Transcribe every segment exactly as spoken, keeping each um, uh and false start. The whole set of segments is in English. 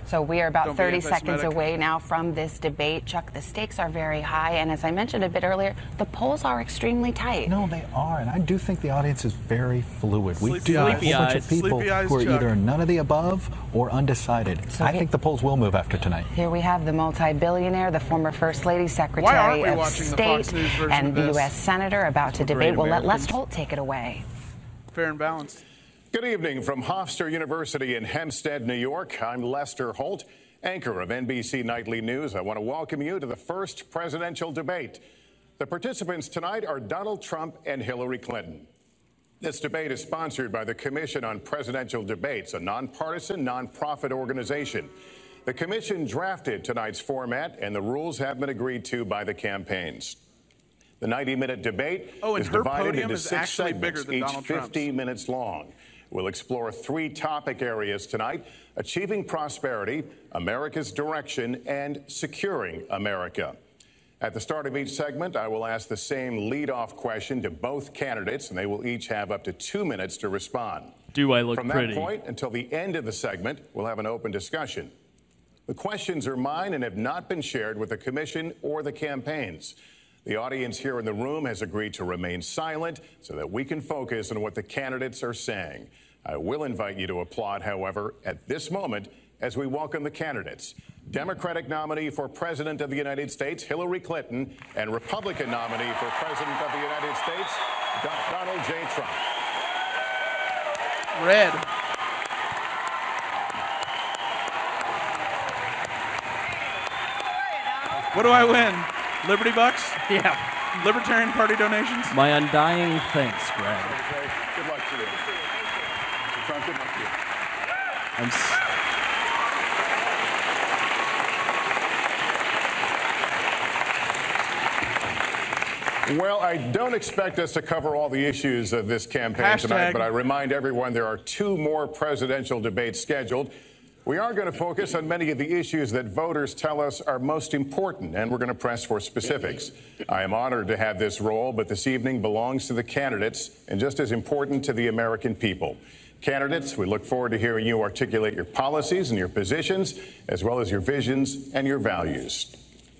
So we are about Don't thirty seconds away now from this debate. Chuck, the stakes are very high, and as I mentioned a bit earlier, the polls are extremely tight. No, they are, and I do think the audience is very fluid. Sleepy we do have a whole bunch eyes. of people eyes, who are Chuck. either none of the above or undecided. So I he- think the polls will move after tonight. Here we have the multi-billionaire, the former First Lady, Secretary of State, and the U S Senator about to debate. We'll let Les Holt take it away. Fair and balanced. Good evening from Hofstra University in Hempstead, New York. I'm Lester Holt, anchor of N B C Nightly News. I want to welcome you to the first presidential debate. The participants tonight are Donald Trump and Hillary Clinton. This debate is sponsored by the Commission on Presidential Debates, a nonpartisan, nonprofit organization. The commission drafted tonight's format, and the rules have been agreed to by the campaigns. The ninety-minute debate oh, and is her divided podium into is six actually segments, bigger than each Donald Trump's. fifty minutes long. We'll explore three topic areas tonight: achieving prosperity, America's direction, and securing America. At the start of each segment, I will ask the same lead-off question to both candidates, and they will each have up to two minutes to respond. Do I look From pretty? that point until the end of the segment, we'll have an open discussion. The questions are mine and have not been shared with the commission or the campaigns. The audience here in the room has agreed to remain silent so that we can focus on what the candidates are saying. I will invite you to applaud, however, at this moment as we welcome the candidates. Democratic nominee for President of the United States, Hillary Clinton, and Republican nominee for President of the United States, Donald J. Trump. Red. What do I win? Liberty Bucks? Yeah. Libertarian Party donations? My undying thanks, Greg. Good luck to you. Trump, good luck to you. I'm s- Well, I don't expect us to cover all the issues of this campaign Hashtag. tonight, but I remind everyone there are two more presidential debates scheduled. We are going to focus on many of the issues that voters tell us are most important, and we're going to press for specifics. I am honored to have this role, but this evening belongs to the candidates and just as important to the American people. Candidates, we look forward to hearing you articulate your policies and your positions, as well as your visions and your values.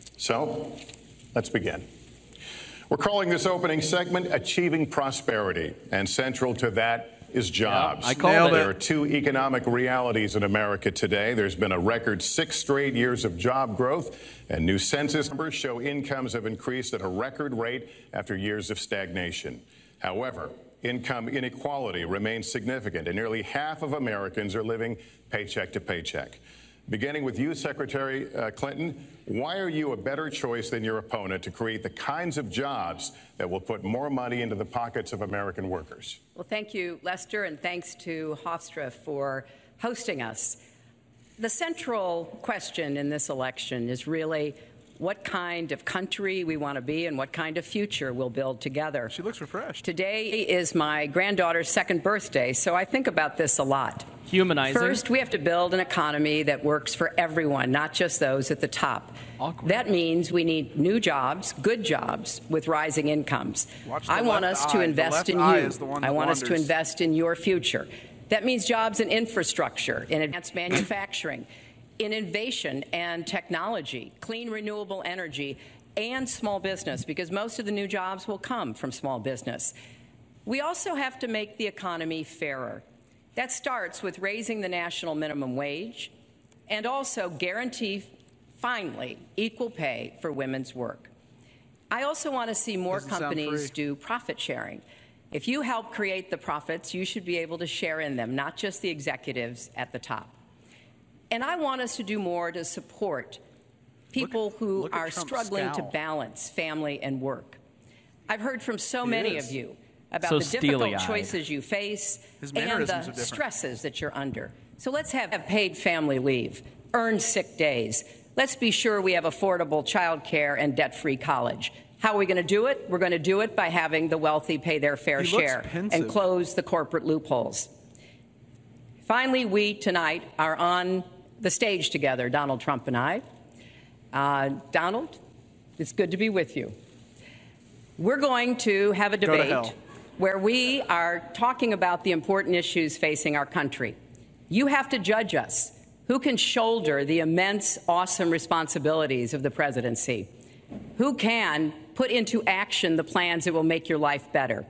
So, let's begin. We're calling this opening segment Achieving Prosperity, and central to that is jobs. Yeah, I called it. There are two economic realities in America today. There's been a record six straight years of job growth, and new census numbers show incomes have increased at a record rate after years of stagnation. However, income inequality remains significant, and nearly half of Americans are living paycheck to paycheck. Beginning with you, Secretary uh, Clinton, why are you a better choice than your opponent to create the kinds of jobs that will put more money into the pockets of American workers? Well, thank you, Lester, and thanks to Hofstra for hosting us. The central question in this election is really what kind of country we want to be and what kind of future we'll build together. She looks refreshed. Today is my granddaughter's second birthday, so I think about this a lot. Humanizing. First, we have to build an economy that works for everyone, not just those at the top. Awkward. That means we need new jobs, good jobs, with rising incomes. Watch the I want left us eye. to The invest left in eye you. is the one I that want us to wanders. invest in your future. That means jobs in infrastructure, in advanced manufacturing, in innovation and technology, clean renewable energy, and small business, because most of the new jobs will come from small business. We also have to make the economy fairer. That starts with raising the national minimum wage and also guarantee, finally, equal pay for women's work. I also want to see more Doesn't sound companies free. do profit sharing. If you help create the profits, you should be able to share in them, not just the executives at the top. And I want us to do more to support people Look at- who look at are Trump's struggling to scowl. balance family and work. I've heard from so He many is. of you about So the difficult steely-eyed. choices you face His and mannerisms are the different. stresses that you're under. So let's have, have paid family leave, earned sick days. Let's be sure we have affordable child care and debt-free college. How are we going to do it? We're going to do it by having the wealthy pay their fair He looks share pensive. and close the corporate loopholes. Finally, we tonight are on the stage together, Donald Trump and I. Uh, Donald, it's good to be with you. We're going to have a Go to debate hell. where we are talking about the important issues facing our country. You have to judge us. Who can shoulder the immense, awesome responsibilities of the presidency? Who can put into action the plans that will make your life better?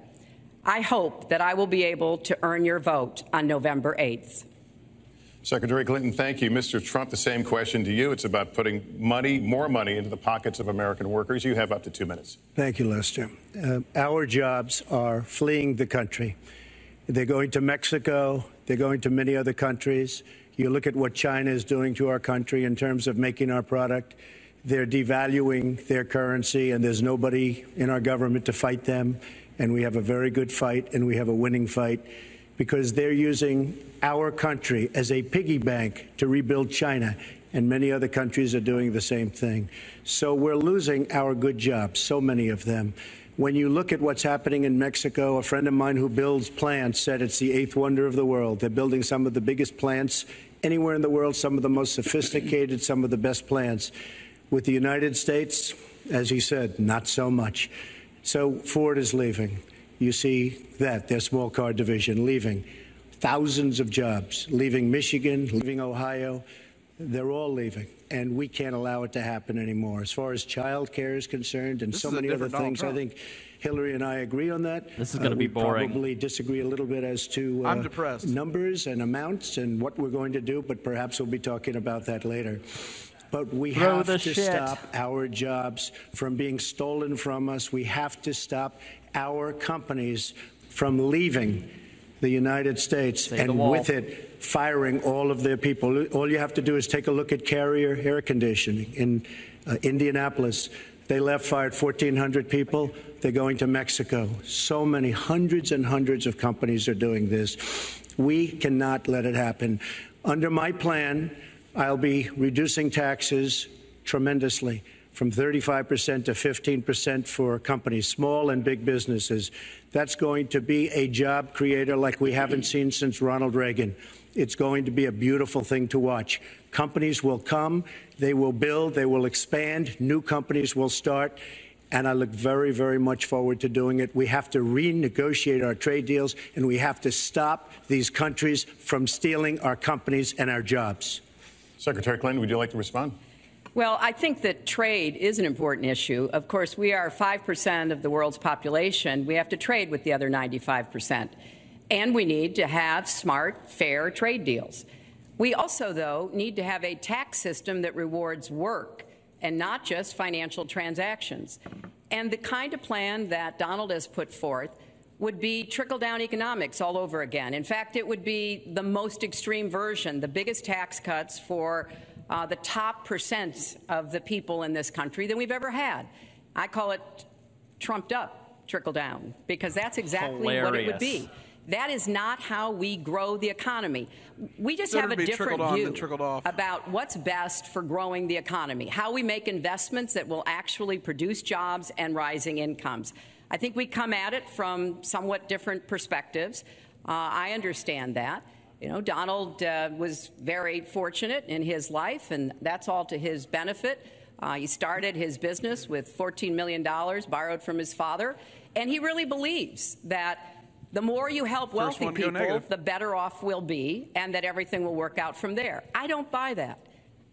I hope that I will be able to earn your vote on November eighth. Secretary Clinton, thank you. Mister Trump, the same question to you. It's about putting money, more money, into the pockets of American workers. You have up to two minutes. Thank you, Lester. Uh, our jobs are fleeing the country. They're going to Mexico. They're going to many other countries. You look at what China is doing to our country in terms of making our product. They're devaluing their currency, and there's nobody in our government to fight them. And we have a very good fight, and we have a winning fight, because they're using our country as a piggy bank to rebuild China, and many other countries are doing the same thing. So we're losing our good jobs, so many of them. When you look at what's happening in Mexico, a friend of mine who builds plants said it's the eighth wonder of the world. They're building some of the biggest plants anywhere in the world, some of the most sophisticated, some of the best plants. With the United States, as he said, not so much. So Ford is leaving. You see that, their small car division leaving. Thousands of jobs leaving Michigan, leaving Ohio. They're all leaving, and we can't allow it to happen anymore. As far as child care is concerned and This so is a many other different Donald things, Trump. I think Hillary and I agree on that. This is going to be we boring. Probably disagree a little bit as to uh, I'm depressed. numbers and amounts and what we're going to do, but perhaps we'll be talking about that later. But we Throw have the to shit. stop our jobs from being stolen from us. We have to stop our companies from leaving the United States Say the and wall. with it firing all of their people. All you have to do is take a look at Carrier Air Conditioning in uh, Indianapolis. They left, fired fourteen hundred people. They're going to Mexico. So many, hundreds and hundreds of companies are doing this. We cannot let it happen. Under my plan, I'll be reducing taxes tremendously, from thirty-five percent to fifteen percent for companies, small and big businesses. That's going to be a job creator like we haven't seen since Ronald Reagan. It's going to be a beautiful thing to watch. Companies will come, they will build, they will expand, new companies will start, and I look very, very much forward to doing it. We have to renegotiate our trade deals, and we have to stop these countries from stealing our companies and our jobs. Secretary Clinton, would you like to respond? Well, I think that trade is an important issue. Of course, we are five percent of the world's population. We have to trade with the other ninety-five percent. And we need to have smart, fair trade deals. We also, though, need to have a tax system that rewards work and not just financial transactions. And the kind of plan that Donald has put forth would be trickle-down economics all over again. In fact, it would be the most extreme version, the biggest tax cuts for uh, the top percent of the people in this country than we've ever had. I call it trumped-up trickle-down, because that's exactly Hilarious. what it would be. That is not how we grow the economy. We just Better have a be different trickled on view than trickled off. about what's best for growing the economy, how we make investments that will actually produce jobs and rising incomes. I think we come at it from somewhat different perspectives. Uh, I understand that. You know, Donald uh, was very fortunate in his life, and that's all to his benefit. Uh, he started his business with fourteen million dollars borrowed from his father, and he really believes that the more you help wealthy one to go people, negative. the better off we'll be, and that everything will work out from there. I don't buy that.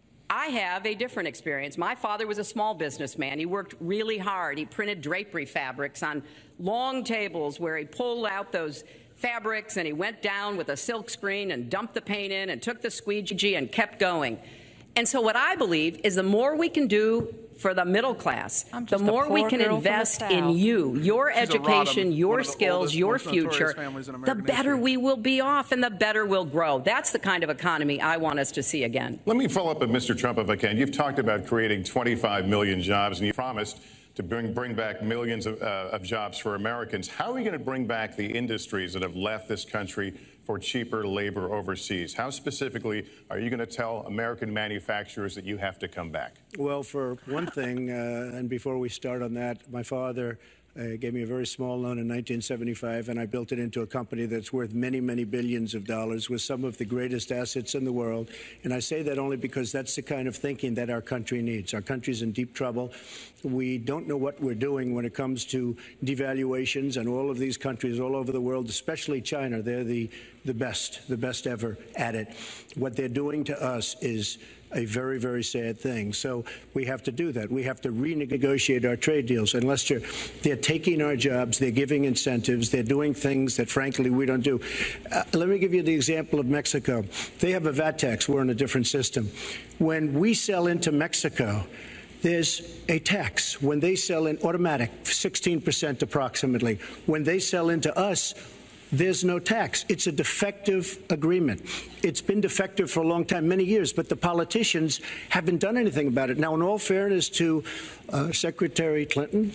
I have a different experience. My father was a small businessman. He worked really hard. He printed drapery fabrics on long tables where he pulled out those fabrics and he went down with a silk screen and dumped the paint in and took the squeegee and kept going. And so what I believe is the more we can do for the middle class, I'm the just a more we poor can girl from the invest in South. you, your She's a education, Rodham, your one of the skills, oldest, your most notorious future, families in the American better history. we will be off and the better we'll grow. That's the kind of economy I want us to see again. Let me follow up with Mister Trump, if I can. You've talked about creating twenty-five million jobs, and you promised to bring, bring back millions of, uh, of jobs for Americans. How are you going to bring back the industries that have left this country for cheaper labor overseas? How specifically are you going to tell American manufacturers that you have to come back? Well, for one thing, uh, and before we start on that, my father Uh, gave me a very small loan in nineteen seventy-five, and I built it into a company that's worth many, many billions of dollars with some of the greatest assets in the world. And I say that only because that's the kind of thinking that our country needs. Our country's in deep trouble. We don't know what we're doing when it comes to devaluations, and all of these countries all over the world, especially China, they're the, the best, the best ever at it. What they're doing to us is a very, very sad thing. So we have to do that. We have to renegotiate our trade deals. And Lester, they're taking our jobs, they're giving incentives, they're doing things that, frankly, we don't do. Uh, let me give you the example of Mexico. They have a V A T tax. We're in a different system. When we sell into Mexico, there's a tax. When they sell in automatic, sixteen percent approximately. When they sell into us, there's no tax. It's a defective agreement. It's been defective for a long time, many years, but the politicians haven't done anything about it. Now, in all fairness to uh, Secretary Clinton,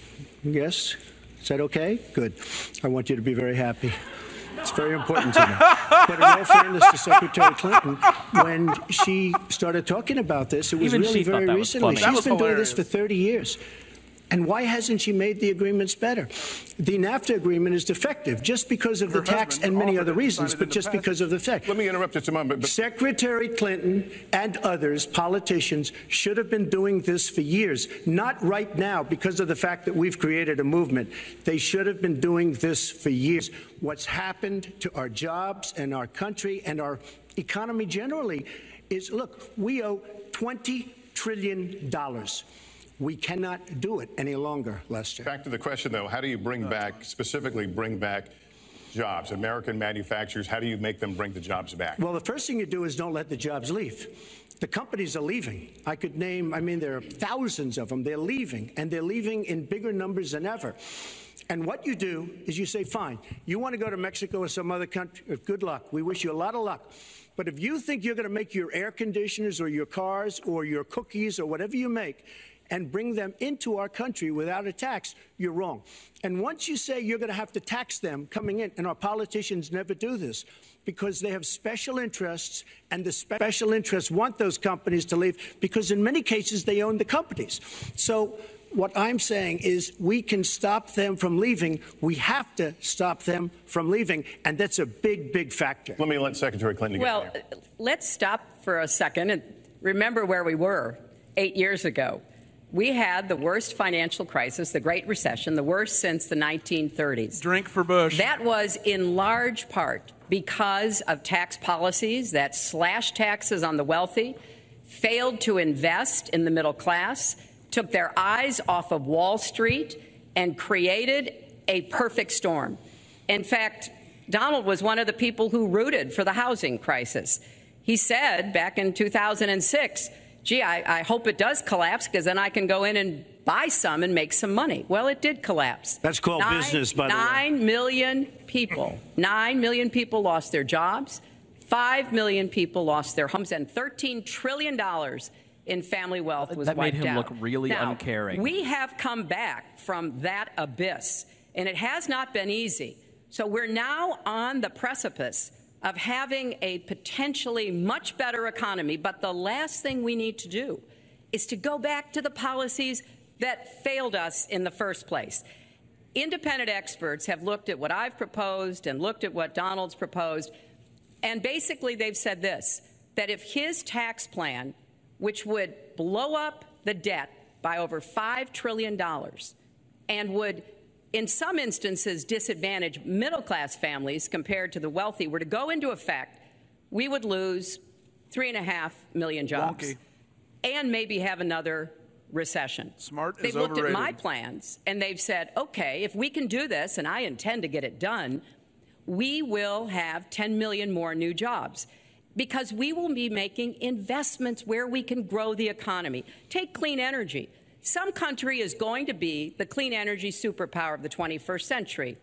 yes, is that okay? Good. I want you to be very happy. It's very important to me. But in all fairness to Secretary Clinton, when she started talking about this, it was Even really she very recently. She's been doing this for thirty years. And why hasn't she made the agreements better? The NAFTA agreement is defective just because of the tax and many other reasons, but just because of the fact. Let me interrupt just a moment. But Secretary Clinton and others, politicians, should have been doing this for years, not right now because of the fact that we've created a movement. They should have been doing this for years. What's happened to our jobs and our country and our economy generally is, look, we owe twenty trillion dollars. We cannot do it any longer, Lester. Back to the question, though, how do you bring back, specifically bring back jobs, American manufacturers? How do you make them bring the jobs back? Well, the first thing you do is don't let the jobs leave. The companies are leaving. I could name, I mean, there are thousands of them. They're leaving, and they're leaving in bigger numbers than ever. And what you do is you say, fine, you want to go to Mexico or some other country, good luck. We wish you a lot of luck. But if you think you're going to make your air conditioners or your cars or your cookies or whatever you make and bring them into our country without a tax, you're wrong. And once you say you're going to have to tax them coming in, and our politicians never do this because they have special interests, and the special interests want those companies to leave because in many cases they own the companies. So what I'm saying is we can stop them from leaving. We have to stop them from leaving, and that's a big, big factor. Let me let Secretary Clinton get Well, there. let's stop for a second and remember where we were eight years ago. We had the worst financial crisis, the Great Recession, the worst since the nineteen thirties. Drink for Bush. That was in large part because of tax policies that slashed taxes on the wealthy, failed to invest in the middle class, took their eyes off of Wall Street, and created a perfect storm. In fact, Donald was one of the people who rooted for the housing crisis. He said back in two thousand six, gee, I, I hope it does collapse because then I can go in and buy some and make some money. Well, it did collapse. That's called nine, business, by the way. Nine million people, nine million people lost their jobs, five million people lost their homes, and thirteen trillion dollars in family wealth was that wiped made him out. look really now, uncaring. We have come back from that abyss, and it has not been easy. So we're now on the precipice of having a potentially much better economy, but the last thing we need to do is to go back to the policies that failed us in the first place. Independent experts have looked at what I've proposed and looked at what Donald's proposed, and basically they've said this, that if his tax plan, which would blow up the debt by over five trillion dollars and would in some instances disadvantage middle-class families compared to the wealthy, were to go into effect, we would lose three and a half million jobs Wonky. and maybe have another recession. Smart They've is looked overrated. at my plans and they've said, okay, if we can do this, and I intend to get it done, we will have ten million more new jobs because we will be making investments where we can grow the economy. Take clean energy. Some country is going to be the clean energy superpower of the twenty-first century.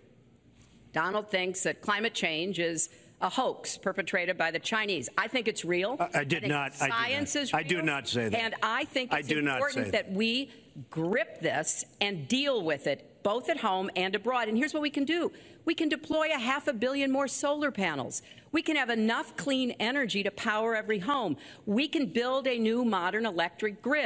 Donald thinks that climate change is a hoax perpetrated by the Chinese. I think it's real. I, I did I think not. Science I did not. is real. I do not say that. And I think I it's do not important say that. that. we grip this and deal with it, both at home and abroad. And here's what we can do. We can deploy a half a billion more solar panels. We can have enough clean energy to power every home. We can build a new modern electric grid.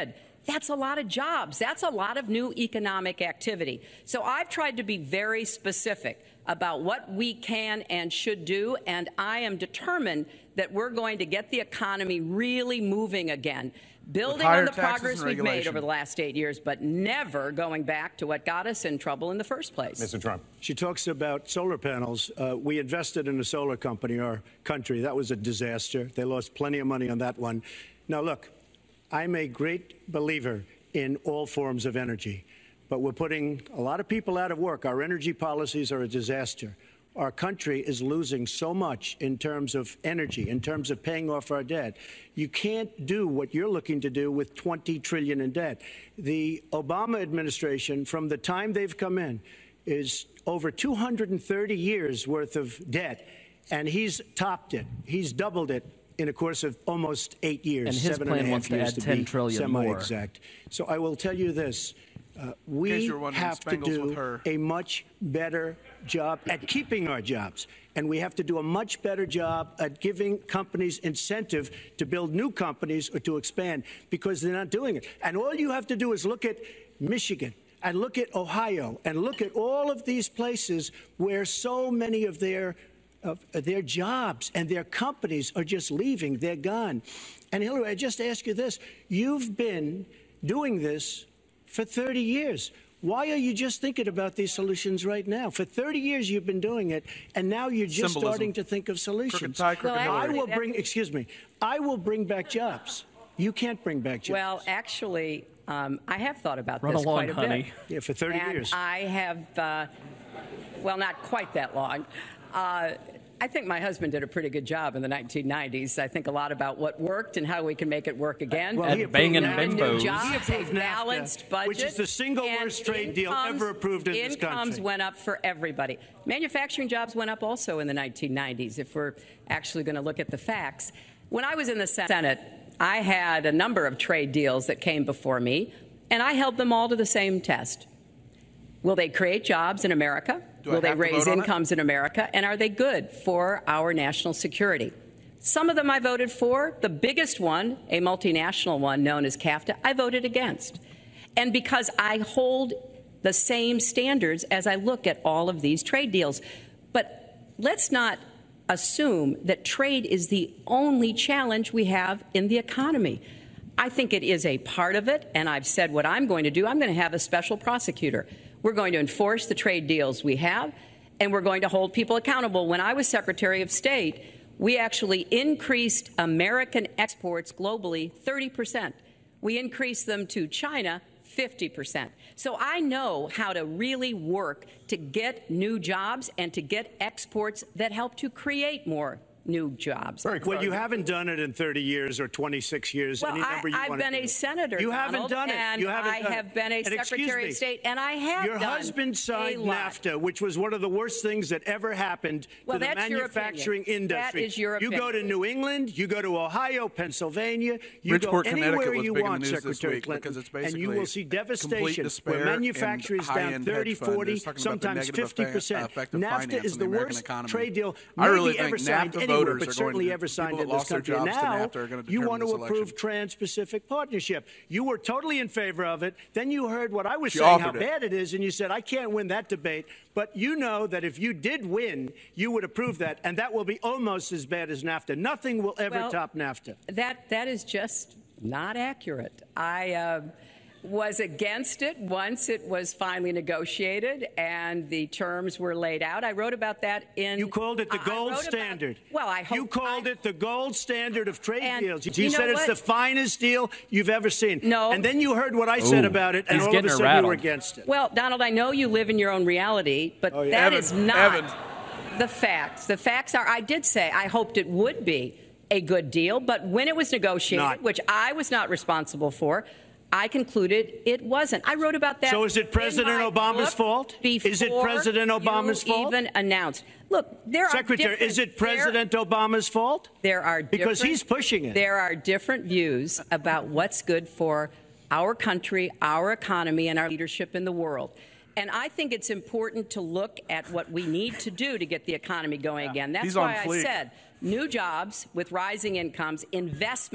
That's a lot of jobs. That's a lot of new economic activity. So I've tried to be very specific about what we can and should do, and I am determined that we're going to get the economy really moving again, building on the progress we've made over the last eight years, but never going back to what got us in trouble in the first place. Mister Trump. She talks about solar panels. Uh, we invested in a solar company, our country. That was a disaster. They lost plenty of money on that one. Now, look, I'm a great believer in all forms of energy, but we're putting a lot of people out of work. Our energy policies are a disaster. Our country is losing so much in terms of energy, in terms of paying off our debt. You can't do what you're looking to do with twenty trillion dollars in debt. The Obama administration, from the time they've come in, is over two hundred thirty years worth of debt, and he's topped it. He's doubled it in a course of almost eight years. And his seven plan and a half wants to years add to ten be trillion more. semi-exact. So I will tell you this. Uh, we have to do a much better job at keeping our jobs. And we have to do a much better job at giving companies incentive to build new companies or to expand, because they're not doing it. And all you have to do is look at Michigan and look at Ohio and look at all of these places where so many of their of their jobs and their companies are just leaving. They're gone. And Hillary, I just ask you this. You've been doing this for thirty years. Why are you just thinking about these solutions right now? For thirty years you've been doing it, and now you're just Symbolism. starting to think of solutions. Tie, well, I will bring, excuse me, I will bring back jobs. You can't bring back jobs. Well, actually, um, I have thought about Run this along, quite a honey. bit. Yeah, for thirty and years. I have, uh, well, not quite that long. Uh, I think my husband did a pretty good job in the nineteen nineties. I think a lot about what worked and how we can make it work again. Well, At banging bimbos. Jobs, a balanced budget, which is the single worst trade deal ever approved in this country. Incomes went up for everybody. Manufacturing jobs went up also in the nineteen nineties, if we're actually going to look at the facts. When I was in the Senate, I had a number of trade deals that came before me, and I held them all to the same test. Will they create jobs in America? Do Will I they have to raise vote on it? incomes in America? And are they good for our national security? Some of them I voted for. The biggest one, a multinational one known as CAFTA, I voted against. And because I hold the same standards as I look at all of these trade deals. But let's not assume that trade is the only challenge we have in the economy. I think it is a part of it, and I've said what I'm going to do. I'm going to have a special prosecutor. We're going to enforce the trade deals we have, and we're going to hold people accountable. When I was Secretary of State, we actually increased American exports globally thirty percent. We increased them to China fifty percent. So I know how to really work to get new jobs and to get exports that help to create more new jobs. Well, you haven't done it in thirty years or twenty-six years. Well, any number you I, I've want been to a do. senator, You Donald, haven't done it. And you haven't I done have it. been a and Secretary me, of State, and I have Your done husband signed a lot. NAFTA, which was one of the worst things that ever happened Well, to the that's your manufacturing opinion. industry. That is your you go opinion. to New England, you go to Ohio, Pennsylvania, you Bridgeport, go anywhere Connecticut was you big in the want, news this Secretary week Clinton, because it's and you basically will see complete devastation despair where manufacturing is and down high-end thirty, hedge fund forty, is talking about the sometimes negative fifty percent. effect of NAFTA finance is on the the American worst economy. trade deal I maybe really ever think signed NAFTA anywhere, voters are but going certainly to- ever signed people in that this lost their country. And jobs to now NAFTA are gonna you determine want to this approve election. Trans-Pacific Partnership. You were totally in favor of it. Then you heard what I was She saying, how offered it. bad it is, and you said, I can't win that debate. But you know that if you did win, you would approve that, and that will be almost as bad as NAFTA. Nothing will ever Well, top NAFTA. That that is just not accurate. I uh, was against it once it was finally negotiated and the terms were laid out. I wrote about that in. You called it the I- I gold wrote about- standard. well, I hope you called I, it the gold standard of trade And deals. You, you know said it's what? the finest deal you've ever seen. No. And then you heard what I said Ooh, about it, and he's all of a getting sudden you rattled. were against it. Well, Donald, I know you live in your own reality, but Oh, yeah. that Evan, is not Evan. the facts. The facts are, I did say I hoped it would be a good deal, but when it was negotiated, Not. which I was not responsible for, I concluded it wasn't. I wrote about that. So is it in President my Obama's book fault? Is it before President Obama's you fault? even announced. Look, there Secretary, are different, is it President Obama's fault? There, there are Because different- he's pushing it. There are different views about what's good for our country, our economy, and our leadership in the world. And I think it's important to look at what we need to do to get the economy going again. That's He's on why I fleek. said new jobs with rising incomes, investments.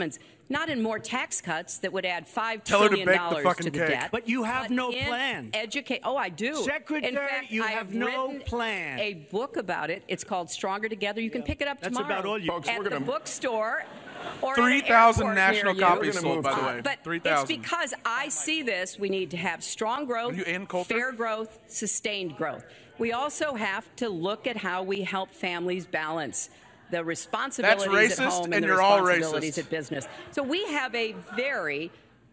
not in more tax cuts that would add five Tell her to trillion bake the dollars fucking to the cake. debt. But you have but no in plan. Educate. Oh, I do. Secretary, in fact, you I have have no written plan. A book about it. It's called Stronger Together. You can pick it up That's tomorrow about all you- Folks, at we're gonna- the bookstore. Or three thousand national national copies sold, by the way. But three it's thousand. because I see this. We need to have strong growth, you Ann Coulter? fair growth, sustained growth. We also have to look at how we help families balance the responsibilities That's at racist, home and, and the you're all responsibilities racist. at business. So we have a very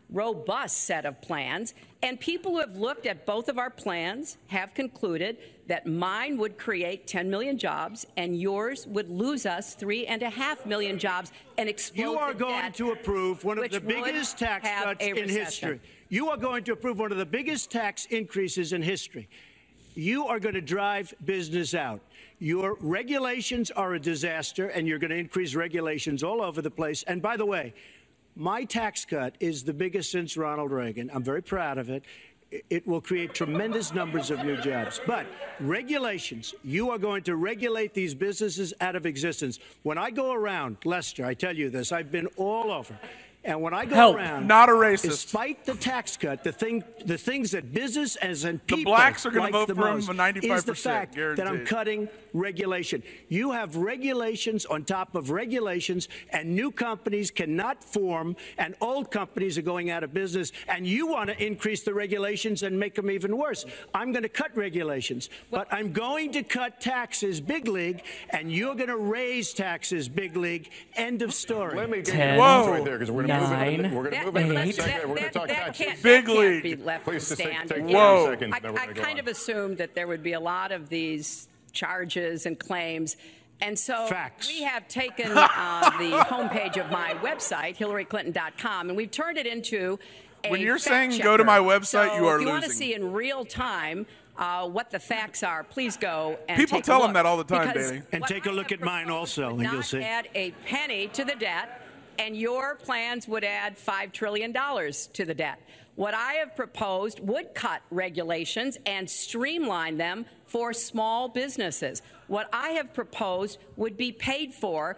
robust set of plans, and people who have looked at both of our plans have concluded that mine would create ten million jobs and yours would lose us three and a half million jobs and explode You are the going debt, to approve one of which the would biggest tax have cuts a in recession. history. You are going to approve one of the biggest tax increases in history. You are going to drive business out. Your regulations are a disaster, and you're going to increase regulations all over the place. And by the way, my tax cut is the biggest since Ronald Reagan. I'm very proud of it. It will create tremendous numbers of new jobs. But regulations, you are going to regulate these businesses out of existence. When I go around, Lester, I tell you this, I've been all over. And when I go Help. around, Not a racist. despite the tax cut, the thing, the things that business as and The people blacks are gonna like vote the for him most for ninety-five percent, is the fact that I'm guaranteed. cutting regulation. You have regulations on top of regulations, and new companies cannot form, and old companies are going out of business, and you want to increase the regulations and make them even worse. I'm going to cut regulations, but I'm going to cut taxes big league, and you're going to raise taxes big league. End of story. Let me get Ten, you right there because we're going to move nine, into, we're going to That, move into the that, next that, segment. We're going that, to talk that taxes. can't, Big that can't league. be left Please to just take- stand. take You thirty know, seconds, I, then we're I gonna go kind on. of assumed that there would be a lot of these charges and claims. And so Facts. we have taken uh, the homepage of my website, hillary clinton dot com, and we've turned it into a When you're fact saying go to checker. my website, so you are if you want to losing. see in real time uh, what the facts are, please go and People take tell a them look. that all the time, Because Danny. And what take a I look have at mine proposed also, would and you'll not see. add a penny to the debt, and your plans would add five trillion dollars to the debt. What I have proposed would cut regulations and streamline them for small businesses. What I have proposed would be paid for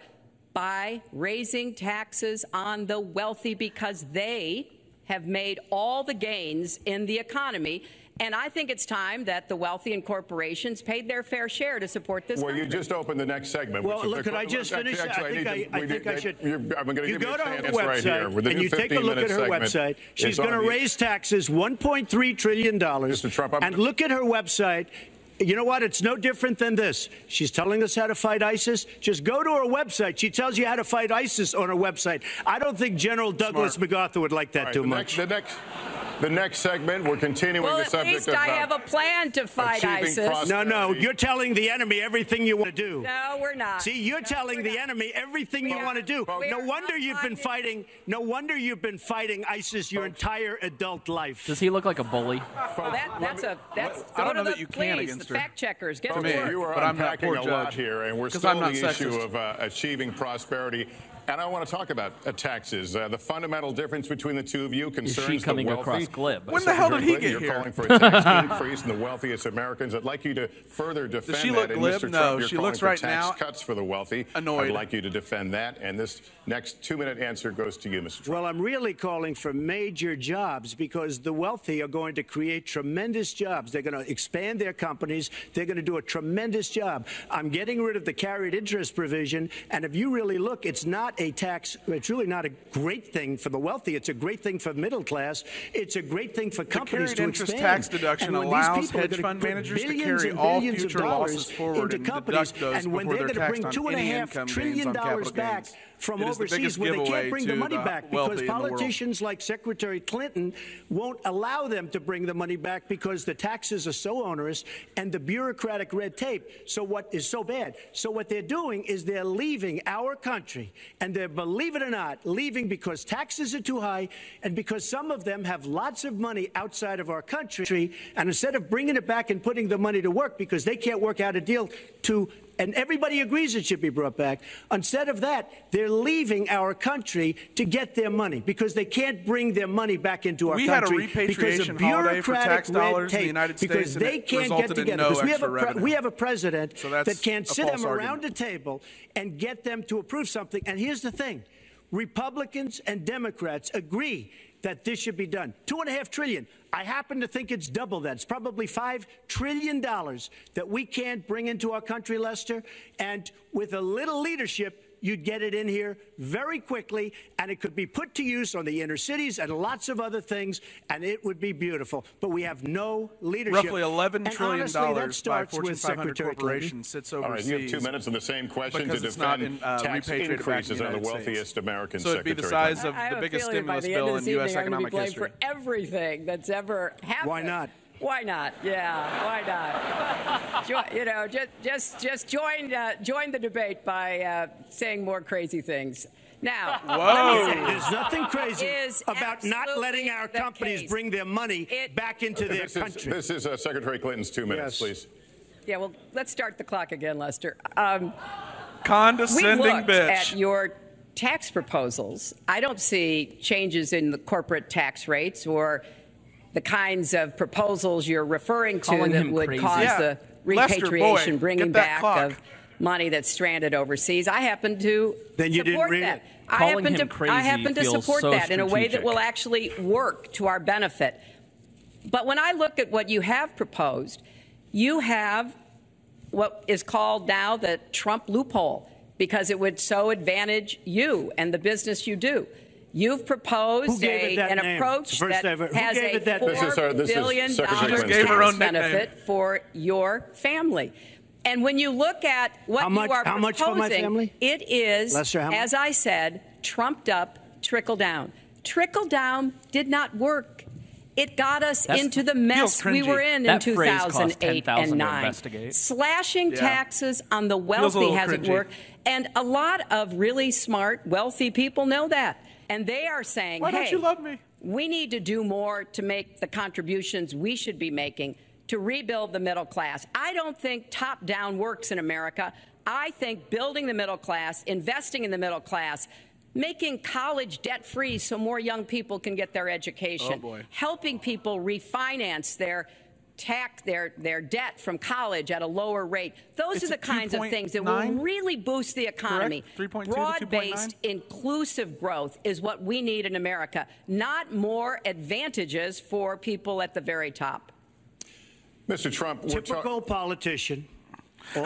by raising taxes on the wealthy because they have made all the gains in the economy. And I think it's time that the wealthy and corporations paid their fair share to support this Well, country. you just opened the next segment. Well, which is look, the- could I just actually, finish? I actually, think need I, to- I we think need- I should. you're- I'm going to You give you go a to her chance right here. website With the and new you take a look at her fifteen-minute website. segment, She's it's on going to the- raise taxes one point three trillion dollars. Mister Trump, I'm- and look at her website. You know what? It's no different than this. She's telling us how to fight ISIS. Just go to her website. She tells you how to fight ISIS on her website. I don't think General Douglas Smart. MacArthur would like that All right, too the much. Next, the next, the next segment, we're continuing well, the at subject least of I uh, have a plan to fight achieving ISIS. prosperity. No, no, you're telling the enemy everything you want to do. No, we're not. See, you're No, telling we're the not. enemy everything you We want to are- do. we No are wonder you've been outlining- fighting. No wonder you've been fighting ISIS your entire adult life. Does he look like a bully? Well, that, that's a that's. I don't go know to that the, you can please, against the her. fact checkers. Get To to me. work. You are But I'm not unpacking poor a lot judge. here, and we're 'Cause still I'm on not the issue sexist. of uh, achieving prosperity. And I want to talk about uh, taxes. Uh, the fundamental difference between the two of you concerns coming the wealthy. across glib? When the hell did he Secretary get Clinton, here? You're calling for a tax increase in the wealthiest Americans. I'd like you to further defend she that. look and glib? Mister No, Trump, you're she calling looks for right tax now cuts for the wealthy. annoyed. I'd like you to defend that. And this next two-minute answer goes to you, Mister Trump. Well, I'm really calling for major jobs because the wealthy are going to create tremendous jobs. They're going to expand their companies. They're going to do a tremendous job. I'm getting rid of the carried interest provision. And if you really look, it's not a tax. It's really not a great thing for the wealthy. It's a great thing for the middle class. It's a great thing for companies carried to interest expand. tax deduction And when these allows people are hedge gonna fund put managers to billions carry and all billions of future dollars losses forward into and companies, deduct those and when before they're they're going to bring taxed on two and a any half income gains trillion on dollars capital back gains. from It is the overseas, biggest where they giveaway can't bring to the money the back wealthy because in the world. politicians like Secretary Clinton won't allow them to bring the money back because the taxes are so onerous and the bureaucratic red tape. So what is so bad? So what they're doing is they're leaving our country, and they're, believe it or not, leaving because taxes are too high and because some of them have lots of money outside of our country. And instead of bringing it back and putting the money to work because they can't work out a deal to, and everybody agrees it should be brought back. Instead of that, they're leaving our country to get their money because they can't bring their money back into our We had a country because repatriation of holiday for bureaucratic tax red dollars in the tape, United States, because and they it can't get resulted in together. no Because we have, a extra pre- revenue. we have a president So that's that can't a sit false them argument. around a table and get them to approve something. And here's the thing. Republicans and Democrats agree that this should be done. Two and a half trillion. I happen to think it's double that. It's probably five trillion dollars that we can't bring into our country, Lester. And with a little leadership, you'd get it in here very quickly, and it could be put to use on the inner cities and lots of other things, and it would be beautiful. But we have no leadership. Roughly eleven trillion dollars by Fortune five hundred corporations sits overseas. All right, you have two minutes on the same question to defend in, uh, tax increases on the wealthiest Americans. So it'd be the size of the biggest stimulus bill in U S economic history. For everything that's ever happened. Why not? Why not? Yeah, why not? jo- you know, just just just join uh, join the debate by uh, saying more crazy things. Now, whoa, there's nothing crazy about not letting our companies case. bring their money it, back into their this country. Is, this is uh, Secretary Clinton's two minutes, yes. please. Yeah, well, let's start the clock again, Lester. Um, Condescending we looked bitch. at your tax proposals. I don't see changes in the corporate tax rates or the kinds of proposals you're referring to Calling that him would crazy. cause Yeah. the Lester, repatriation, boy, bringing get that back clock. of money that's stranded overseas. I happen to Then you support didn't read that. it. I Calling happen him to, crazy I happen to feels support so that in a way that strategic. will actually work to our benefit. But when I look at what you have proposed, you have what is called now the Trump loophole, because it would so advantage you and the business you do. You've proposed a, an name? approach that ever, has a that four This is our- this is billion Secretary dollars Clinton. Gave her tax own nickname. benefit for your family. And when you look at what How much- you are how much proposing, for my family? it is, Lester, how much? as I said, trumped up trickle down. Trickle down did not work. It got us That's- into the mess feels we cringy. were in That in phrase cost two thousand eight ten thousand and to nine. investigate. Slashing Yeah. taxes on the a wealthy little hasn't cringy. worked. And a lot of really smart, wealthy people know that. And they are saying, Why hey, don't you love me? we need to do more to make the contributions we should be making to rebuild the middle class. I don't think top-down works in America. I think building the middle class, investing in the middle class, making college debt-free so more young people can get their education, Oh, boy. helping people refinance their tax their their debt from college at a lower rate. Those It's are the at kinds of things that will two point nine? really boost the economy. three point two to two point nine? Broad-based, inclusive growth is what we need in America, not more advantages for people at the very top. Mister Trump, we're Typical talking. politician. All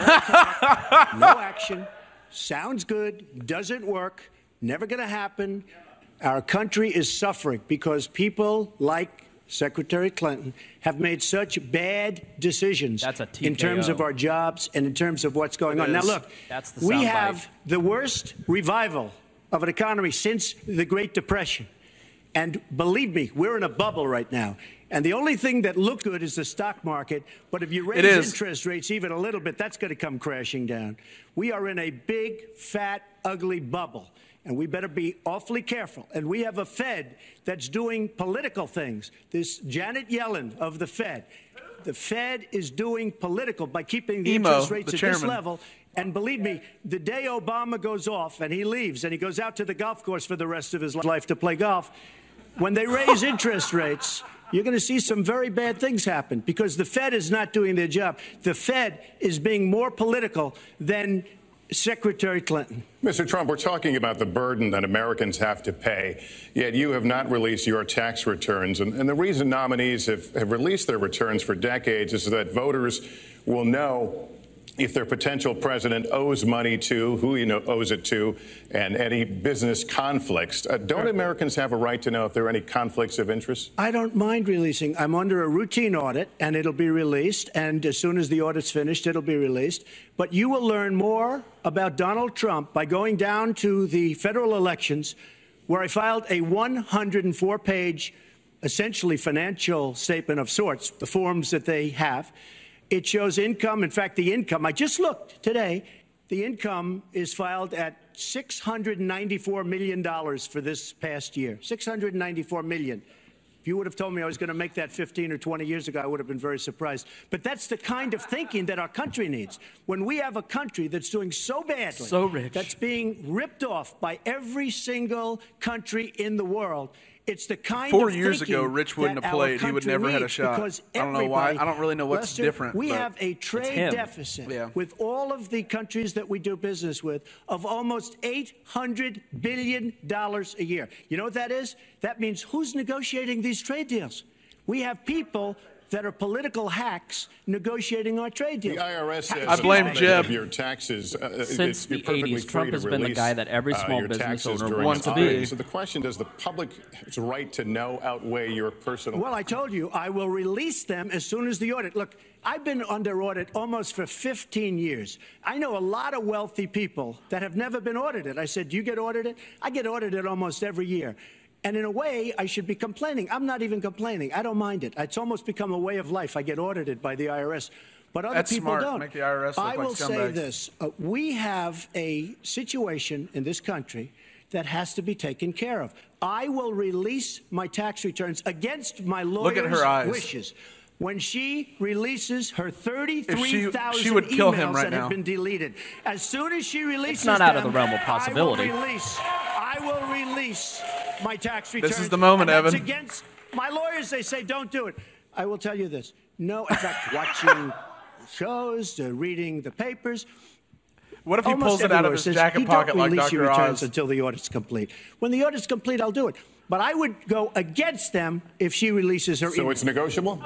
talk, no action. Sounds good. Doesn't work. Never going to happen. Our country is suffering because people like Secretary Clinton have made such bad decisions That's a T K O. in terms of our jobs and in terms of what's going It on. Now, is. look, That's the we soundbite. have the worst revival of an economy since the Great Depression. And believe me, we're in a bubble right now. And the only thing that looked good is the stock market. But if you raise is. interest rates even a little bit, that's going to come crashing down. We are in a big, fat, ugly bubble. And we better be awfully careful. And we have a Fed that's doing political things. This Janet Yellen of the Fed. The Fed is doing political by keeping the Emo, interest rates the at this chairman. level. And believe me, the day Obama goes off and he leaves and he goes out to the golf course for the rest of his life to play golf, when they raise interest rates, you're going to see some very bad things happen because the Fed is not doing their job. The Fed is being more political than Secretary Clinton. Mister Trump, we're talking about the burden that Americans have to pay, yet you have not released your tax returns. And, and the reason nominees have, have released their returns for decades is that voters will know if their potential president owes money to, who he know, owes it to, and any business conflicts. Uh, don't Americans have a right to know if there are any conflicts of interest? I don't mind releasing. I'm under a routine audit, and it'll be released. And as soon as the audit's finished, it'll be released. But you will learn more about Donald Trump by going down to the federal elections, where I filed a one hundred four page, essentially financial statement of sorts, the forms that they have. It shows income. In fact, the income, I just looked today, the income is filed at six hundred ninety-four million dollars for this past year. six hundred ninety-four million dollars. If you would have told me I was going to make that fifteen or twenty years ago, I would have been very surprised. But that's the kind of thinking that our country needs. When we have a country that's doing so badly, So rich. that's being ripped off by every single country in the world, It's the kind Four of years ago, thinking Rich wouldn't that have our played. He would country never had a needs, shot. because I don't know why. everybody- I don't really know what's Lester, different, We but have a it's trade him. deficit Yeah. with all of the countries that we do business with of almost eight hundred billion dollars a year. You know what that is? That means who's negotiating these trade deals? We have people that are political hacks negotiating our trade deals. The I R S says I blame Jeb. of your taxes. Uh, Since it's, the you're perfectly eighties, free Trump to has been the release, guy that every uh, small your business taxes owner during wants an to be. audit. So the question, does the public's right to know outweigh your personal? Well, I told you, I will release them as soon as the audit. Look, I've been under audit almost for fifteen years. I know a lot of wealthy people that have never been audited. I said, do you get audited? I get audited almost every year. And in a way, I should be complaining. I'm not even complaining. I don't mind it. It's almost become a way of life. I get audited by the I R S. But other That's people smart. don't. Make the I R S look I like will say scumbags. this. Uh, we have a situation in this country that has to be taken care of. I will release my tax returns against my lawyer's Look at her eyes. wishes. When she releases her If thirty-three she- thousand she would kill emails him right that now. have been deleted, as soon as she releases not out of them, the realm of possibility. I will release, I will release my tax returns. This is the moment, and that's Evan. against my lawyers. They say don't do it. I will tell you this. No, in fact, watching shows, uh, reading the papers. What if he Almost pulls it out of everywhere his says, jacket you pocket don't like release your Doctor returns Oz? until the audit's complete. When the audit's complete, I'll do it. But I would go against them if she releases her So email. it's negotiable?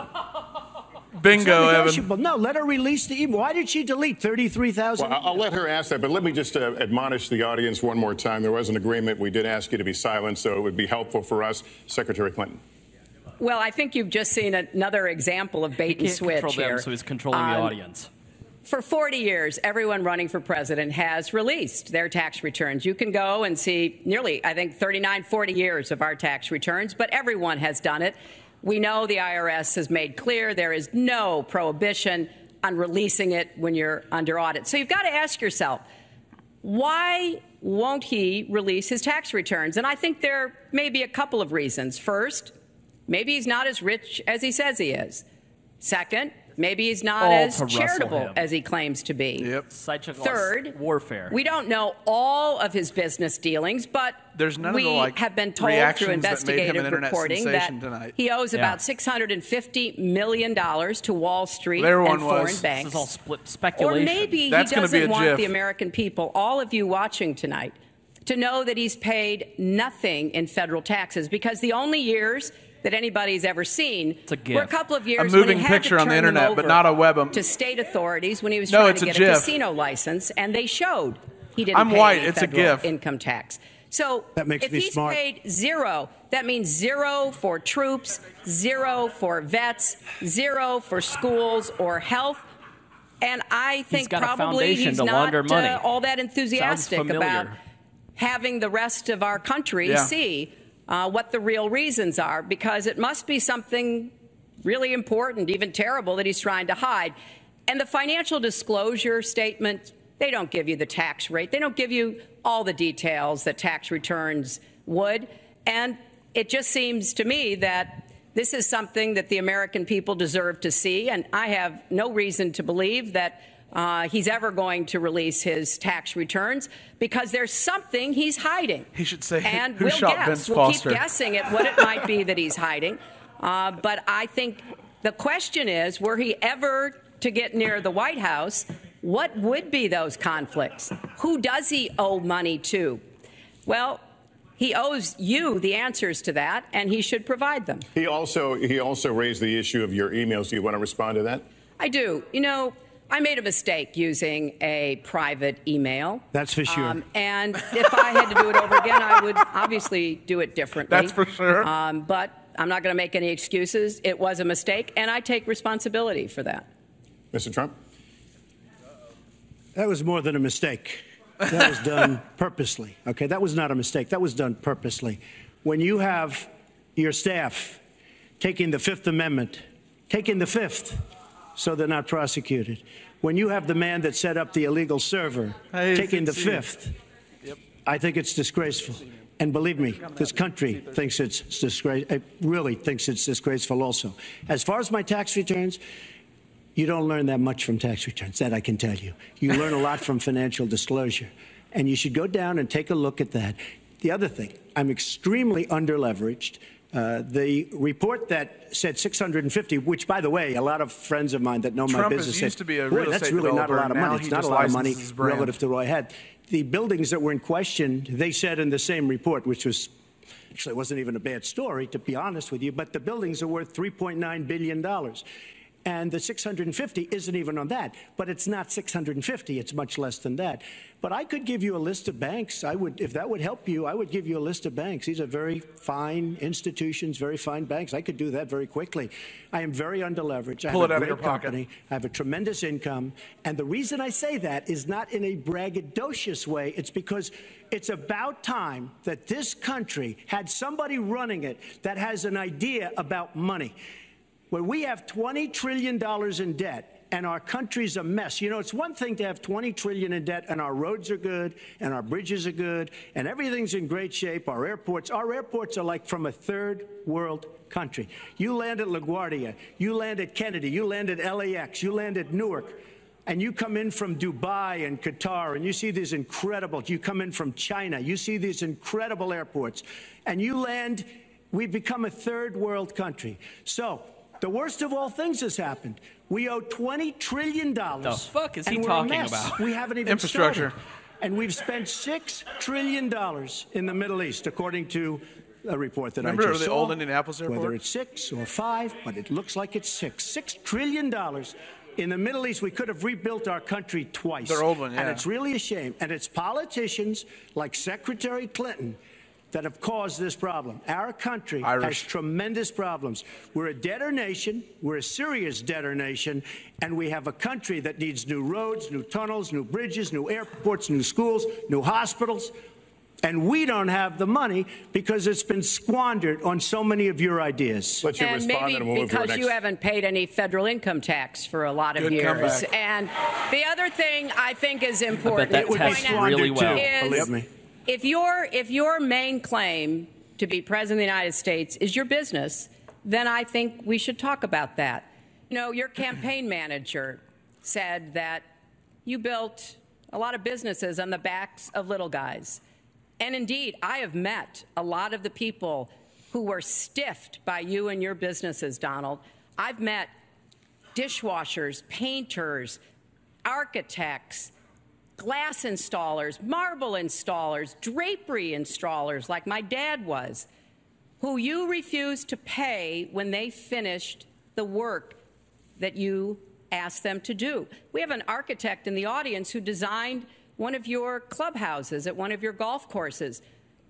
Bingo, It's not Evan. negotiable. No, let her release the email. Why did she delete thirty-three thousand? Well, I'll let her ask that, but let me just uh, admonish the audience one more time. There was an agreement. We did ask you to be silent, so it would be helpful for us. Secretary Clinton. Well, I think you've just seen another example of bait He and can't switch control here. them, so he's controlling the Um, audience. For forty years, everyone running for president has released their tax returns. You can go and see nearly, I think, thirty-nine, forty years of our tax returns, but everyone has done it. We know the I R S has made clear there is no prohibition on releasing it when you're under audit. So you've got to ask yourself, why won't he release his tax returns? And I think there may be a couple of reasons. First, maybe he's not as rich as he says he is. Second, maybe he's not All as to rustle charitable him. as he claims to be. Yep. Psychological Third, warfare. we don't know all of his business dealings, but There's none of we the, like, have been told through reactions that made him investigative an internet reporting that sensation tonight. he owes Yeah. about six hundred fifty million dollars to Wall Street There one and foreign was. banks. This is all split Or speculation. maybe That's he gonna be doesn't a want gif. the American people, all of you watching tonight, to know that he's paid nothing in federal taxes, because the only years that anybody's ever seen It's a gif. were a couple of A years moving when he had picture to on the turn them internet, but over not a web 'em. to state authorities when he was No, trying it's to a get a, gif. casino license, and they showed he didn't I'm pay white. any It's a federal gif. income tax. So That makes if me he's smart. paid zero, that means zero for troops, zero for vets, zero for schools or health. And I think got a probably foundation he's to not launder money. Uh, all that enthusiastic familiar. about having the rest of our country Yeah. see uh, what the real reasons are, because it must be something really important, even terrible, that he's trying to hide. And the financial disclosure statement, they don't give you the tax rate. They don't give you all the details that tax returns would. And it just seems to me that this is something that the American people deserve to see. And I have no reason to believe that uh, he's ever going to release his tax returns, because there's something he's hiding. He should say, and who we'll shot guess. Vince we'll Foster? keep guessing at what it might be that he's hiding. Uh, but I think the question is, were he ever to get near the White House, what would be those conflicts? Who does he owe money to? Well, he owes you the answers to that, and he should provide them. He also he also raised the issue of your emails. Do you want to respond to that? I do. You know, I made a mistake using a private email. That's for sure. Um, and if I had to do it over again, I would obviously do it differently. That's for sure. Um, but I'm not going to make any excuses. It was a mistake, and I take responsibility for that. Mister Trump? That was more than a mistake. That was done purposely. Okay, that was not a mistake. That was done purposely. When you have your staff taking the Fifth Amendment, taking the Fifth, so they're not prosecuted. When you have the man that set up the illegal server Hey, taking the it's you. Fifth, I think it's disgraceful. And believe me, this country thinks it's disgraceful. It really thinks it's disgraceful also. As far as my tax returns, you don't learn that much from tax returns, that I can tell you. You learn a lot from financial disclosure. And you should go down and take a look at that. the other thing, I'm extremely underleveraged. Uh, the report that said six hundred fifty, which, by the way, a lot of friends of mine that know Trump my business used said, to be a boy, real that's estate really not a lot of developer. money. Now It's he not a just lot of money licenses his brand. relative to what I had. The buildings that were in question, they said in the same report, which was actually it wasn't even a bad story, to be honest with you, but the buildings are worth three point nine billion dollars. And the six hundred fifty isn't even on that. But it's not six hundred fifty. It's much less than that. But I could give you a list of banks. I would, if that would help you, I would give you a list of banks. These are very fine institutions, very fine banks. I could do that very quickly. I am very underleveraged. I Pull have it a out of great your pocket. company. I have a tremendous income. And the reason I say that is not in a braggadocious way. It's because it's about time that this country had somebody running it that has an idea about money. When we have twenty trillion dollars in debt and our country's a mess. You know, it's one thing to have twenty trillion dollars in debt and our roads are good and our bridges are good and everything's in great shape. Our airports, our airports are like from a third world country. You land at LaGuardia, you land at Kennedy, you land at L A X, you land at Newark, and you come in from Dubai and Qatar and you see these incredible, you come in from China, you see these incredible airports, and you land, we've become a third world country. So, the worst of all things has happened. We owe twenty trillion dollars. The fuck is he and we're talking a mess. about? We haven't even Infrastructure. started. And we've spent six trillion dollars in the Middle East, according to a report that Remember I just the saw. old Indianapolis airport? Whether it's six or five, but it looks like it's six. Six trillion dollars. In the Middle East, we could have rebuilt our country twice. Their old one, yeah. And it's really a shame. And it's politicians like Secretary Clinton that have caused this problem. Our country Irish. has tremendous problems. We're a debtor nation. We're a serious debtor nation. And we have a country that needs new roads, new tunnels, new bridges, new airports, new schools, new hospitals. And we don't have the money because it's been squandered on so many of your ideas. Let you And respond maybe and we'll move to our because next. you haven't paid any federal income tax for a lot of Good years. comeback. And the other thing I think is important that to tax point out really well. is Believe me. if your if your main claim to be president of the United States is your business, then I think we should talk about that. You know, your campaign manager said that you built a lot of businesses on the backs of little guys. And indeed, I have met a lot of the people who were stiffed by you and your businesses, Donald. I've met dishwashers, painters, architects, glass installers, marble installers, drapery installers, like my dad was, who you refused to pay when they finished the work that you asked them to do. We have an architect in the audience who designed one of your clubhouses at one of your golf courses.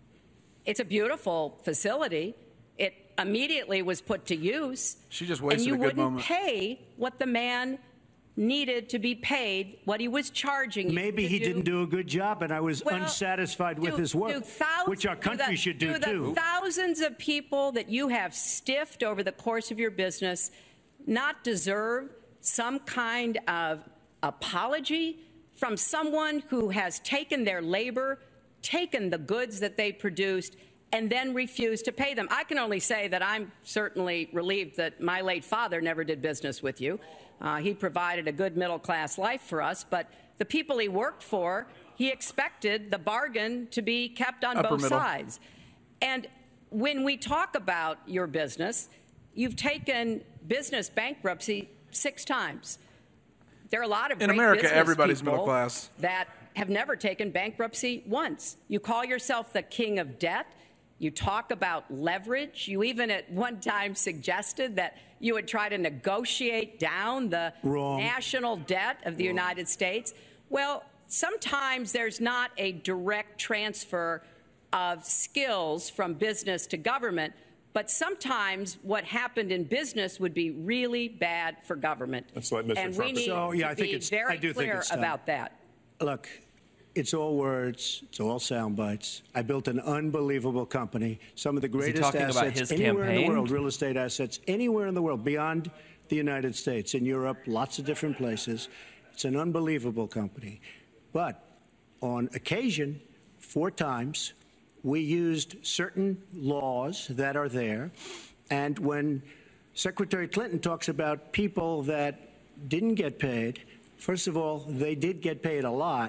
It's a beautiful facility. It immediately was put to use. She just wasted and you a good wouldn't moment. pay what the man needed to be paid, what he was charging you Maybe to he do. didn't do a good job, and I was Well, unsatisfied with do- his work, do thous- which our country the, should do, do the too. Thousands of people that you have stiffed over the course of your business not deserve some kind of apology from someone who has taken their labor, taken the goods that they produced, and then refused to pay them. I can only say that I'm certainly relieved that my late father never did business with you. Uh, he provided a good middle-class life for us, but the people he worked for, he expected the bargain to be kept on Upper both middle. sides. And when we talk about your business, you've taken business bankruptcy six times. There are a lot of In great America, business everybody's people middle class. that have never taken bankruptcy once. You call yourself the king of debt. You talk about leverage. You even at one time suggested that you would try to negotiate down the Wrong. national debt of the United States. Well, sometimes there's not a direct transfer of skills from business to government, but sometimes what happened in business would be really bad for government. Let's let Mister And Trump we need So, yeah, I to think be it's- very I do think clear it's time. about that. Look, it's all words. It's all sound bites. I built an unbelievable company. Some of the greatest talking about assets his anywhere in the campaign? world, real estate assets anywhere in the world, beyond the United States, in Europe, lots of different places. It's an unbelievable company. But on occasion, four times, we used certain laws that are there. And when Secretary Clinton talks about people that didn't get paid, first of all, they did get paid a lot.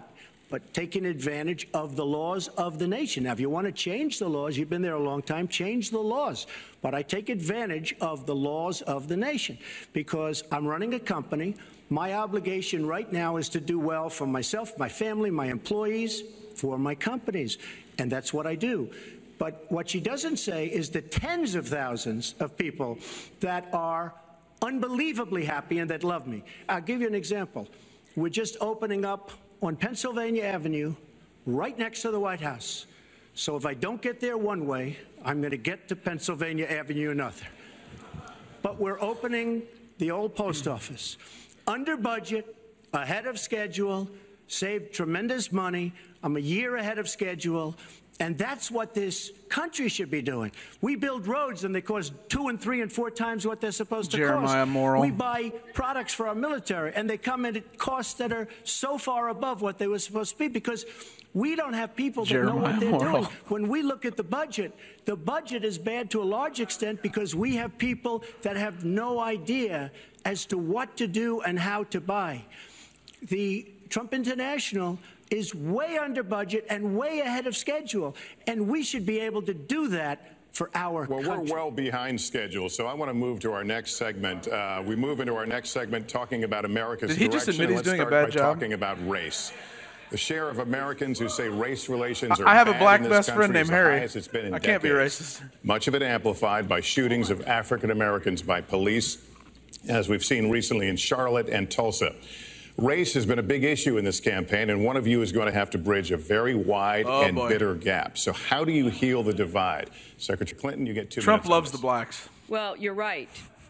but taking advantage of the laws of the nation. Now, if you want to change the laws, you've been there a long time, change the laws. But I take advantage of the laws of the nation because I'm running a company. My obligation right now is to do well for myself, my family, my employees, for my companies. And that's what I do. But what she doesn't say is the tens of thousands of people that are unbelievably happy and that love me. I'll give you an example. We're just opening up on Pennsylvania Avenue, right next to the White House. So if I don't get there one way, I'm going to get to Pennsylvania Avenue another. But we're opening the old post office. Under budget, ahead of schedule, saved tremendous money. I'm a year ahead of schedule. And that's what this country should be doing. We build roads, and they cost two and three and four times what they're supposed to Jeremiah cost. Morrill. We buy products for our military, and they come in at costs that are so far above what they were supposed to be because we don't have people that Jeremiah know what they're Morrill. doing. When we look at the budget, the budget is bad to a large extent because we have people that have no idea as to what to do and how to buy. The Trump International is way under budget and way ahead of schedule, and we should be able to do that for our well, country. We're well behind schedule, so I want to move to our next segment. Uh, we move into our next segment talking about America's Did he direction. just admit he's Let's doing a start bad by job? talking about race. The share of Americans who say race relations are I have a bad black in this best country friend is named the Harry. highest it's been in I can't be decades. racist. Much of it amplified by shootings of African Americans by police, as we've seen recently in Charlotte and Tulsa. Race has been a big issue in this campaign, and one of you is going to have to bridge a very wide Oh, and boy. bitter gap. So how do you heal the divide? Secretary Clinton, you get two Trump minutes. loves on the this. blacks. Well, you're right.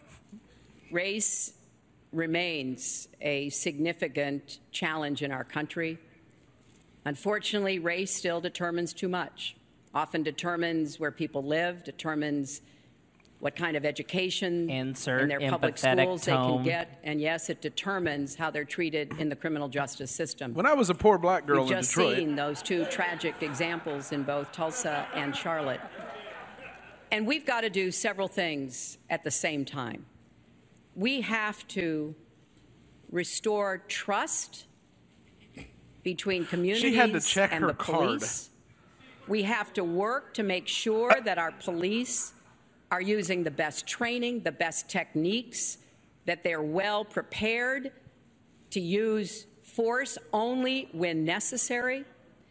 Race remains a significant challenge in our country. Unfortunately, race still determines too much, often determines where people live, determines what kind of education Insert in their public empathetic schools they tone. can get, and yes, it determines how they're treated in the criminal justice system. When I was a poor black girl We've in just Detroit, seen those two tragic examples in both Tulsa and Charlotte. And we've got to do several things at the same time. We have to restore trust between communities She had to check and her the police. We have to work to make sure that our police are using the best training, the best techniques, that they're well prepared to use force only when necessary.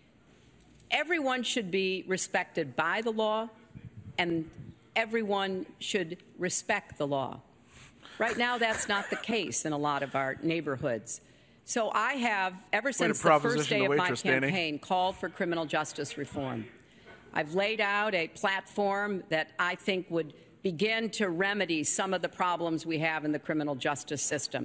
Everyone should be respected by the law, and everyone should respect the law. Right now, that's not the case in a lot of our neighborhoods. So I have, ever since the first proposition day the of my waitress, Danny. campaign, called for criminal justice reform. I've laid out a platform that I think would begin to remedy some of the problems we have in the criminal justice system.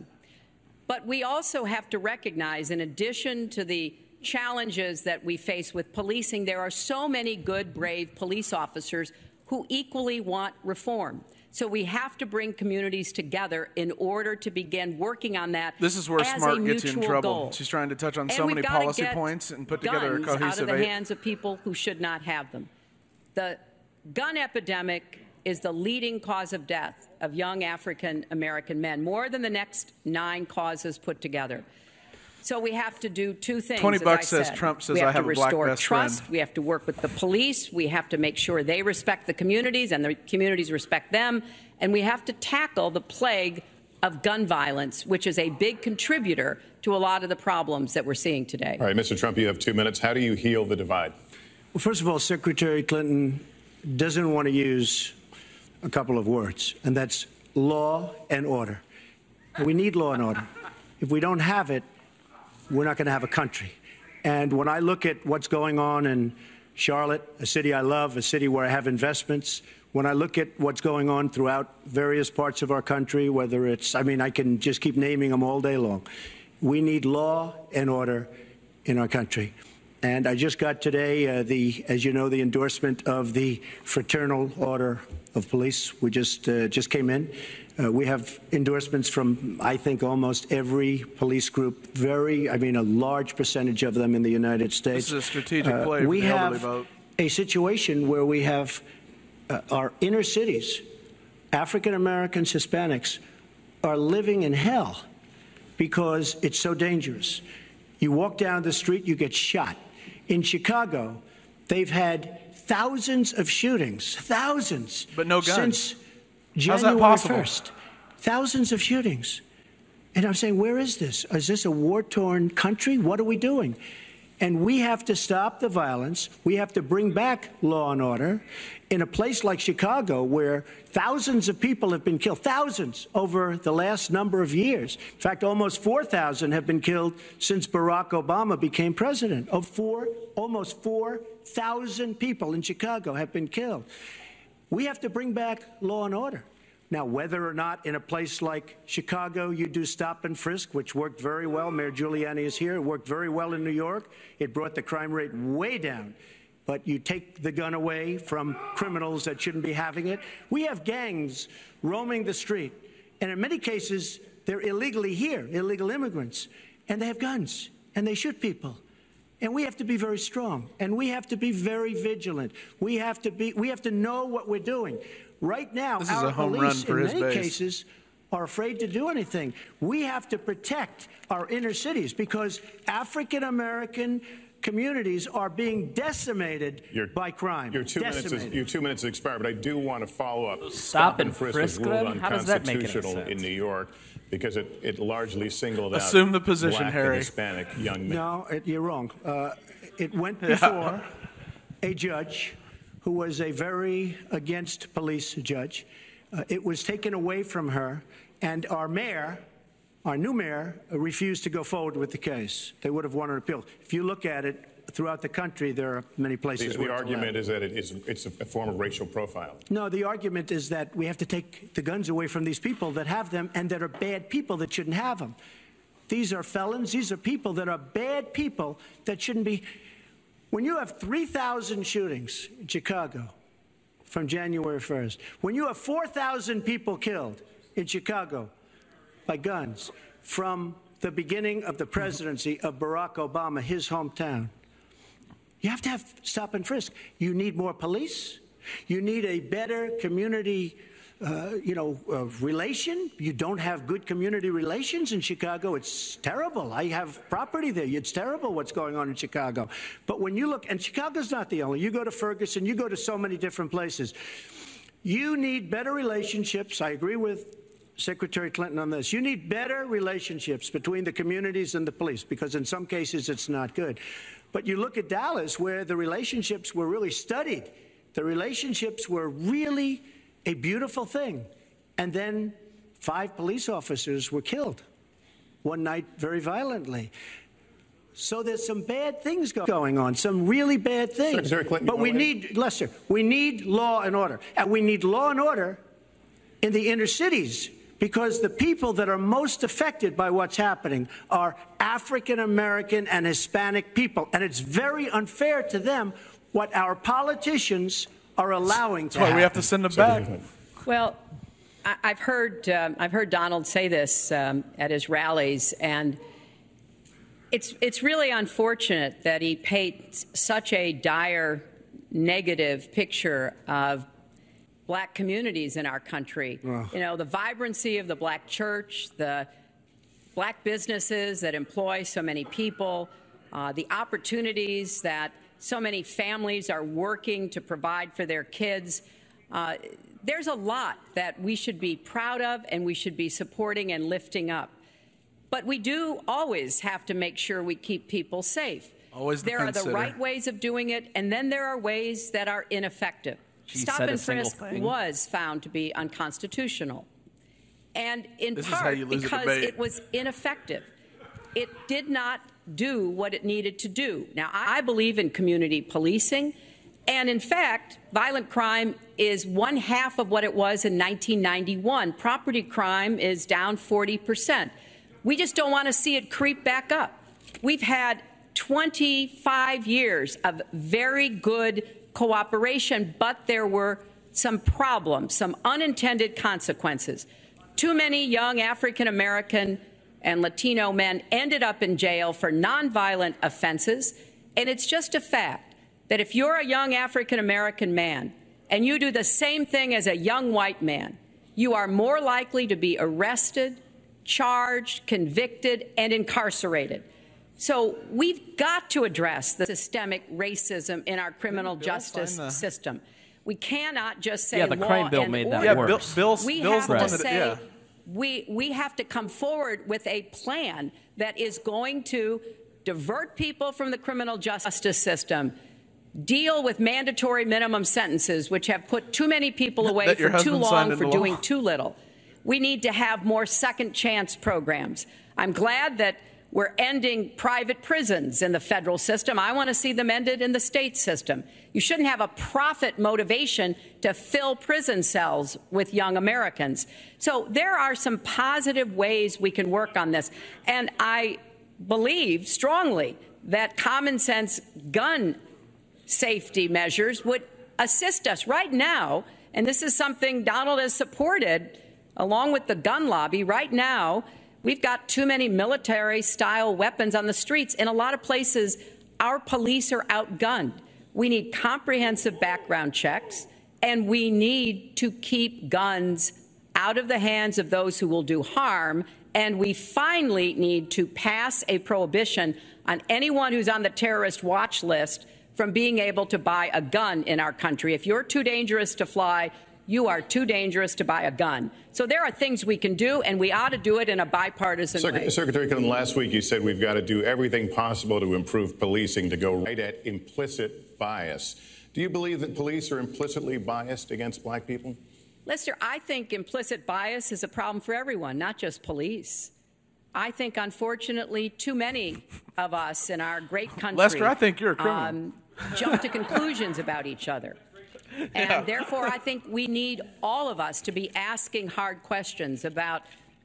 But we also have to recognize, in addition to the challenges that we face with policing, there are so many good, brave police officers who equally want reform. So we have to bring communities together in order to begin working on that. this is where as Smart a gets you in mutual trouble. goal. She's trying to touch on And so we've many gotta policy get points and put together a guns out cohesive of the eight. hands of people who should not have them. The gun epidemic is the leading cause of death of young African American men, more than the next nine causes put together. So we have to do two things. twenty as bucks I says said. Trump says we have I have to a black restore best trust. friend. We have to work with the police. We have to make sure they respect the communities and the communities respect them. And we have to tackle the plague of gun violence, which is a big contributor to a lot of the problems that we're seeing today. All right, Mister Trump, you have two minutes. How do you heal the divide? Well, first of all, Secretary Clinton doesn't want to use a couple of words, and that's law and order. We need law and order. If we don't have it, we're not going to have a country. And when I look at what's going on in Charlotte, a city I love, a city where I have investments, when I look at what's going on throughout various parts of our country, whether it's, I mean, I can just keep naming them all day long. We need law and order in our country. And I just got today, uh, the, as you know, the endorsement of the Fraternal Order of Police. We just uh, just came in. Uh, we have endorsements from, I think, almost every police group. Very, I mean, a large percentage of them in the United States. This is a strategic Uh, play for we the elderly have vote. a situation where we have uh, our inner cities, African Americans, Hispanics, are living in hell because it's so dangerous. You walk down the street, you get shot. In Chicago, they've had thousands of shootings, thousands. But no guns. Since How's that January possible? first. Thousands of shootings. And I'm saying, where is this? Is this a war-torn country? What are we doing? And we have to stop the violence. We have to bring back law and order. In a place like Chicago, where thousands of people have been killed, thousands over the last number of years. In fact, almost four thousand have been killed since Barack Obama became president. Of four, almost four thousand people in Chicago have been killed. We have to bring back law and order. Now, whether or not in a place like Chicago you do stop and frisk, which worked very well, Mayor Giuliani is here, it worked very well in New York. It brought the crime rate way down. But you take the gun away from criminals that shouldn't be having it. We have gangs roaming the street, and in many cases, they're illegally here, illegal immigrants, and they have guns, and they shoot people. And we have to be very strong, and we have to be very vigilant. We have to be, we have to know what we're doing. Right now, This is our a home police, run for in his many base. cases, are afraid to do anything. We have to protect our inner cities because African-American communities are being decimated Your- by crime. Your two minutes Decimated. is, your two minutes expired, but I do want to follow up. Stop and frisk frisk was ruled them? How does that make any unconstitutional in sense? New York because it, it largely singled out Assume the position, black Harry. and Hispanic young men. No, it, you're wrong. Uh, it went before a judge who was a very against police judge. Uh, it was taken away from her, and our mayor, our new mayor, uh, refused to go forward with the case. They would have won an appeal. If you look at it throughout the country, there are many places The, where the it's argument allowed. is that it is, it's a form of racial profile. No, the argument is that we have to take the guns away from these people that have them and that are bad people that shouldn't have them. These are felons. These are people that are bad people that shouldn't be. When you have three thousand shootings in Chicago from January first, when you have four thousand people killed in Chicago by guns from the beginning of the presidency of Barack Obama, his hometown, you have to have stop and frisk. You need more police. You need a better community, uh, you know, uh, relation. You don't have good community relations in Chicago. It's terrible. I have property there. It's terrible what's going on in Chicago. But when you look, and Chicago's not the only. You go to Ferguson. You go to so many different places. You need better relationships. I agree with Secretary Clinton on this. You need better relationships between the communities and the police because in some cases it's not good. But you look at Dallas where the relationships were really studied. The relationships were really a beautiful thing. And then five police officers were killed one night very violently. So there's some bad things go- going on, some really bad things. Secretary Clinton, but we go ahead. need, Lester, we need law and order. And we need law and order in the inner cities because the people that are most affected by what's happening are African American and Hispanic people. And it's very unfair to them what our politicians are allowing to That's why happen. we have to send them back. Well, I- I've heard um, I've heard Donald say this um, at his rallies, and it's it's really unfortunate that he paints such a dire, negative picture of black communities in our country. Ugh. You know, the vibrancy of the black church, the black businesses that employ so many people, uh, the opportunities that so many families are working to provide for their kids. Uh, there's a lot that we should be proud of and we should be supporting and lifting up. But we do always have to make sure we keep people safe. Always the there are the fence-sitter. right ways of doing it, and then there are ways that are ineffective. She Stop said a and single frisk thing. was found to be unconstitutional. And in This is how part you lose a because debate. it was ineffective. It did not do what it needed to do. Now, I believe in community policing. And in fact, violent crime is one half of what it was in nineteen ninety-one. Property crime is down forty percent. We just don't want to see it creep back up. We've had twenty-five years of very good cooperation, but there were some problems, some unintended consequences. Too many young African American and Latino men ended up in jail for nonviolent offenses, and it's just a fact that if you're a young African American man and you do the same thing as a young white man, you are more likely to be arrested, charged, convicted, and incarcerated. So we've got to address the systemic racism in our criminal justice the... system. We cannot just say yeah, the law crime bill and made order. that yeah, worse. Bill, Bill's, we Bill's have the to one that, say yeah. we we have to come forward with a plan that is going to divert people from the criminal justice system, deal with mandatory minimum sentences, which have put too many people away for too long for doing law. too little. We need to have more second chance programs. I'm glad that we're ending private prisons in the federal system. I want to see them ended in the state system. You shouldn't have a profit motivation to fill prison cells with young Americans. So there are some positive ways we can work on this. And I believe strongly that common sense gun safety measures would assist us right now. And this is something Donald has supported along with the gun lobby. Right now, we've got too many military-style weapons on the streets. In a lot of places, our police are outgunned. We need comprehensive background checks, and we need to keep guns out of the hands of those who will do harm. And we finally need to pass a prohibition on anyone who's on the terrorist watch list from being able to buy a gun in our country. If you're too dangerous to fly, you are too dangerous to buy a gun. So there are things we can do, and we ought to do it in a bipartisan Sec- way. Secretary Clinton, last week you said we've got to do everything possible to improve policing, to go right at implicit bias. Do you believe that police are implicitly biased against black people? Lester, I think implicit bias is a problem for everyone, not just police. I think, unfortunately, too many of us in our great country Lester, I think you're a criminal. Um, jump to conclusions about each other. And yeah. therefore, I think we need all of us to be asking hard questions about,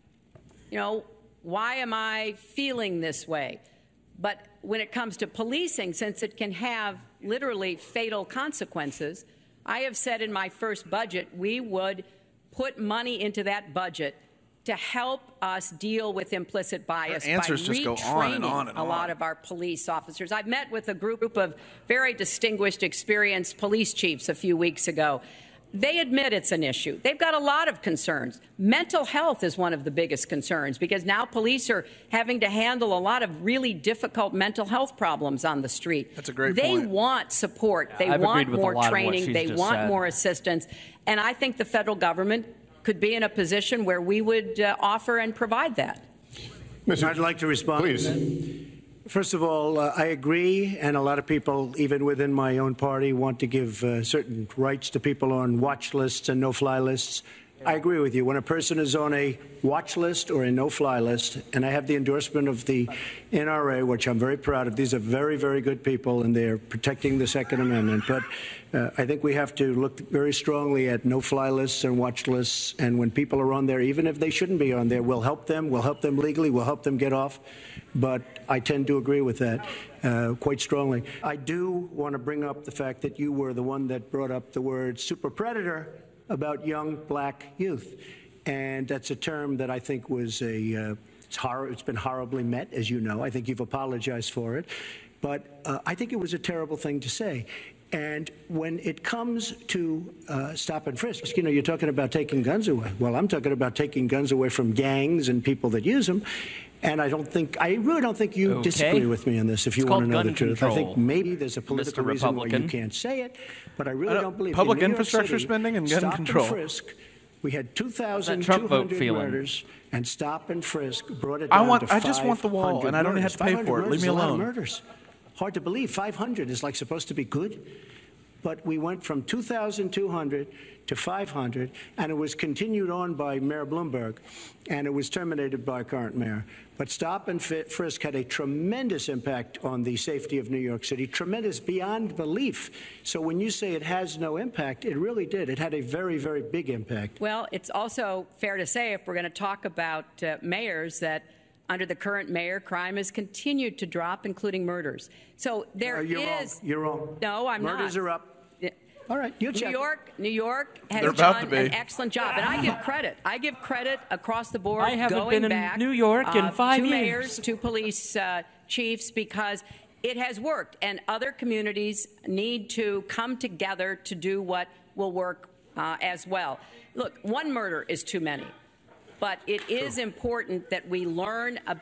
you know, why am I feeling this way? But when it comes to policing, since it can have literally fatal consequences, I have said in my first budget we would put money into that budget to help us deal with implicit bias by retraining a lot of our police officers. I've met with a group of very distinguished, experienced police chiefs a few weeks ago. They admit it's an issue. They've got a lot of concerns. Mental health is one of the biggest concerns because now police are having to handle a lot of really difficult mental health problems on the street. That's a great they point. They want support. They I've want more a training. They want said. more assistance. And I think the federal government could be in a position where we would uh, offer and provide that. Mister I'd like to respond. Please. First of all, uh, I agree, and a lot of people, even within my own party, want to give uh, certain rights to people on watch lists and no-fly lists. I agree with you. When a person is on a watch list or a no-fly list, and I have the endorsement of the N R A, which I'm very proud of. These are very, very good people, and they're protecting the Second Amendment. But uh, I think we have to look very strongly at no-fly lists and watch lists. And when people are on there, even if they shouldn't be on there, we'll help them. We'll help them legally. We'll help them get off. But I tend to agree with that uh, quite strongly. I do want to bring up the fact that you were the one that brought up the word super predator about young black youth. And that's a term that I think was a, uh, it's, hor- it's been horribly met, as you know. I think you've apologized for it. But uh, I think it was a terrible thing to say. And when it comes to uh, stop and frisk, you know, you're talking about taking guns away. Well, I'm talking about taking guns away from gangs and people that use them. And I don't think, I really don't think you okay. disagree with me on this, if you it's want to know the truth. Control. I think maybe there's a political Mister reason why Republican. you can't say it, but I really I don't, don't believe public in New York infrastructure City, spending and gun stop control. And frisk, we had two thousand two Trump vote hundred feeling. murders, and stop and frisk brought it I down want- to I just want the wall, and I don't have to pay for it. Leave me alone. Murders. Hard to believe. five hundred is like supposed to be good. But we went from two thousand two hundred to five hundred, and it was continued on by Mayor Bloomberg, and it was terminated by current mayor. But stop and frisk had a tremendous impact on the safety of New York City, tremendous beyond belief. So when you say it has no impact, it really did. It had a very, very big impact. Well, it's also fair to say, if we're going to talk about uh, mayors, that under the current mayor, crime has continued to drop, including murders. So there uh, you're is. Wrong. You're wrong. No, I'm Murders not. Murders are up. All right, you check. New York, New York has They're about done to be. an excellent job, and I give credit. I give credit across the board. I haven't going been back, in New York uh, in five two years. mayors, two police uh, chiefs, because it has worked, and other communities need to come together to do what will work uh, as well. Look, one murder is too many, but it is important that we learn about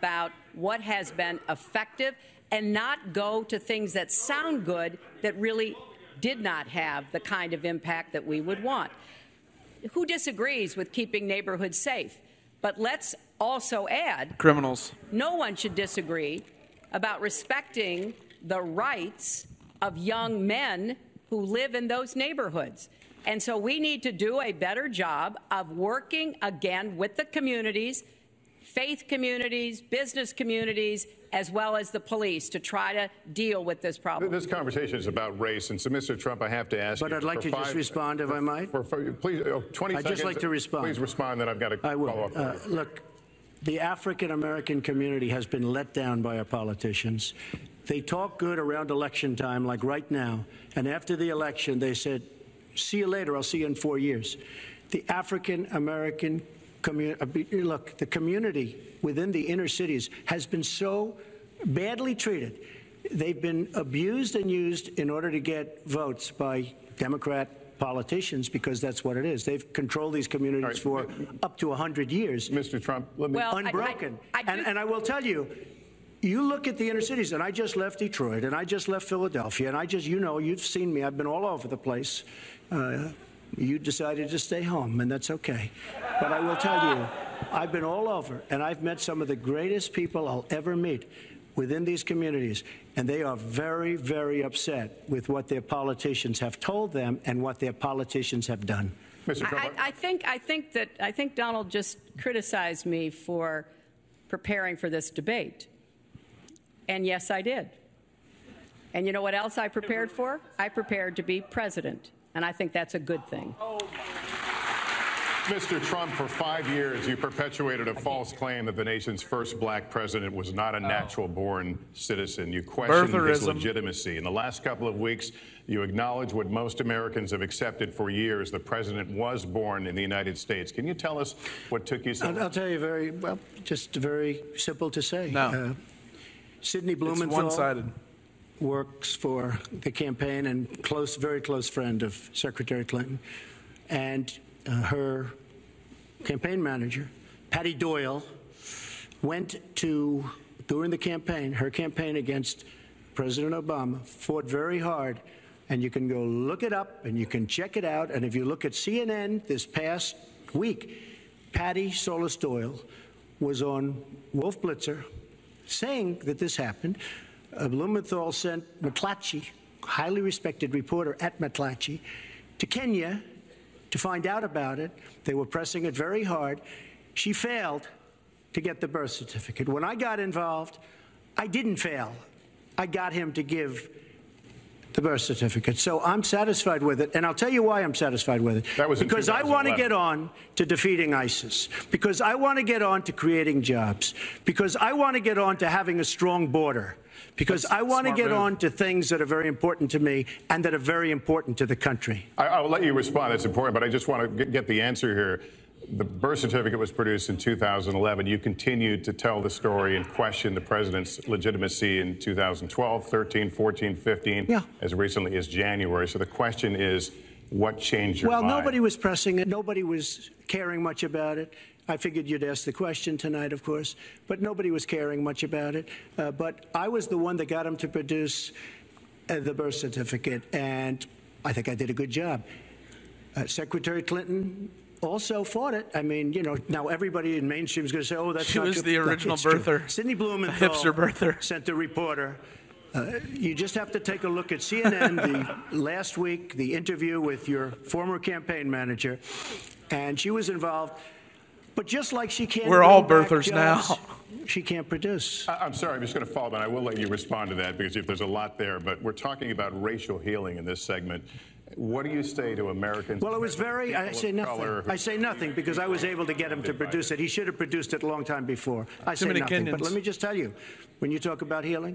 what has been effective and not go to things that sound good that really did not have the kind of impact that we would want. Who disagrees with keeping neighborhoods safe? But let's also add, criminals. No one should disagree about respecting the rights of young men who live in those neighborhoods. And so we need to do a better job of working again with the communities, faith communities, business communities, as well as the police to try to deal with this problem. This conversation is about race, and so, Mister Trump, I have to ask but you. But I'd like to five, just respond, if for, I might. For, for, please, oh, twenty I'd seconds. just like to respond. Please respond, then I've got to I will. follow up. Uh, look, the African-American community has been let down by our politicians. They talk good around election time, like right now, and after the election, they said, see you later, I'll see you in four years. The African-American community, look, the community within the inner cities has been so badly treated. They've been abused and used in order to get votes by Democrat politicians, because that's what it is. They've controlled these communities right. for up to one hundred years. Mister Trump, let me... Well, unbroken. I, I, I and, and I will tell you, you look at the inner cities, and I just left Detroit, and I just left Philadelphia, and I just, you know, you've seen me. I've been all over the place. Uh, you decided to stay home, and that's okay. But I will tell you, I've been all over, and I've met some of the greatest people I'll ever meet within these communities, and they are very, very upset with what their politicians have told them and what their politicians have done. Mister Trump, I, I think I think that I think Donald just criticized me for preparing for this debate, and yes, I did. And you know what else I prepared for? I prepared to be president, and I think that's a good thing. Mister Trump, for five years, you perpetuated a false claim that the nation's first black president was not a natural-born citizen. You questioned his legitimacy. In the last couple of weeks, you acknowledge what most Americans have accepted for years. The president was born in the United States. Can you tell us what took you so long? I'll, I'll tell you very, well, just very simple to say. No. Uh, Sidney Blumenthal it's one-sided. works for the campaign and close, very close friend of Secretary Clinton. And uh, her campaign manager, Patty Doyle, went to, during the campaign, her campaign against President Obama, fought very hard. And you can go look it up and you can check it out. And if you look at C N N this past week, Patty Solis Doyle was on Wolf Blitzer saying that this happened. Uh, Blumenthal sent McClatchy, highly respected reporter at McClatchy, to Kenya to find out about it. They were pressing it very hard. She failed to get the birth certificate. When I got involved, I didn't fail. I got him to give the birth certificate. So I'm satisfied with it, and I'll tell you why I'm satisfied with it. That was because I want to get on to defeating ISIS, because I want to get on to creating jobs, because I want to get on to having a strong border, because That's I want to get move. on to things that are very important to me and that are very important to the country. I, I'll let you respond. That's important, but I just want to get the answer here. The birth certificate was produced in two thousand eleven. You continued to tell the story and question the president's legitimacy in two thousand twelve, thirteen, fourteen, fifteen, yeah. as recently as January. So the question is, what changed your well, mind? Well, nobody was pressing it. Nobody was caring much about it. I figured you'd ask the question tonight, of course, but nobody was caring much about it. Uh, but I was the one that got him to produce uh, the birth certificate, and I think I did a good job. Uh, Secretary Clinton also fought it. I mean, you know, now everybody in mainstream is going to say, oh, that's she not was good. the original Look, birther. True. Sidney Blumenthal, hipster birther. sent a reporter. Uh, you just have to take a look at C N N the last week, the interview with your former campaign manager, and she was involved. But just like she can't, we're all birthers jobs, now. She can't produce. I, I'm sorry, I'm just going to follow, but I will let you respond to that because if there's a lot there. But we're talking about racial healing in this segment. What do you say to Americans? Well, it was very, I say nothing. I say nothing because I was able to get him to produce it. He should have produced it a long time before. I say nothing. But let me just tell you, when you talk about healing,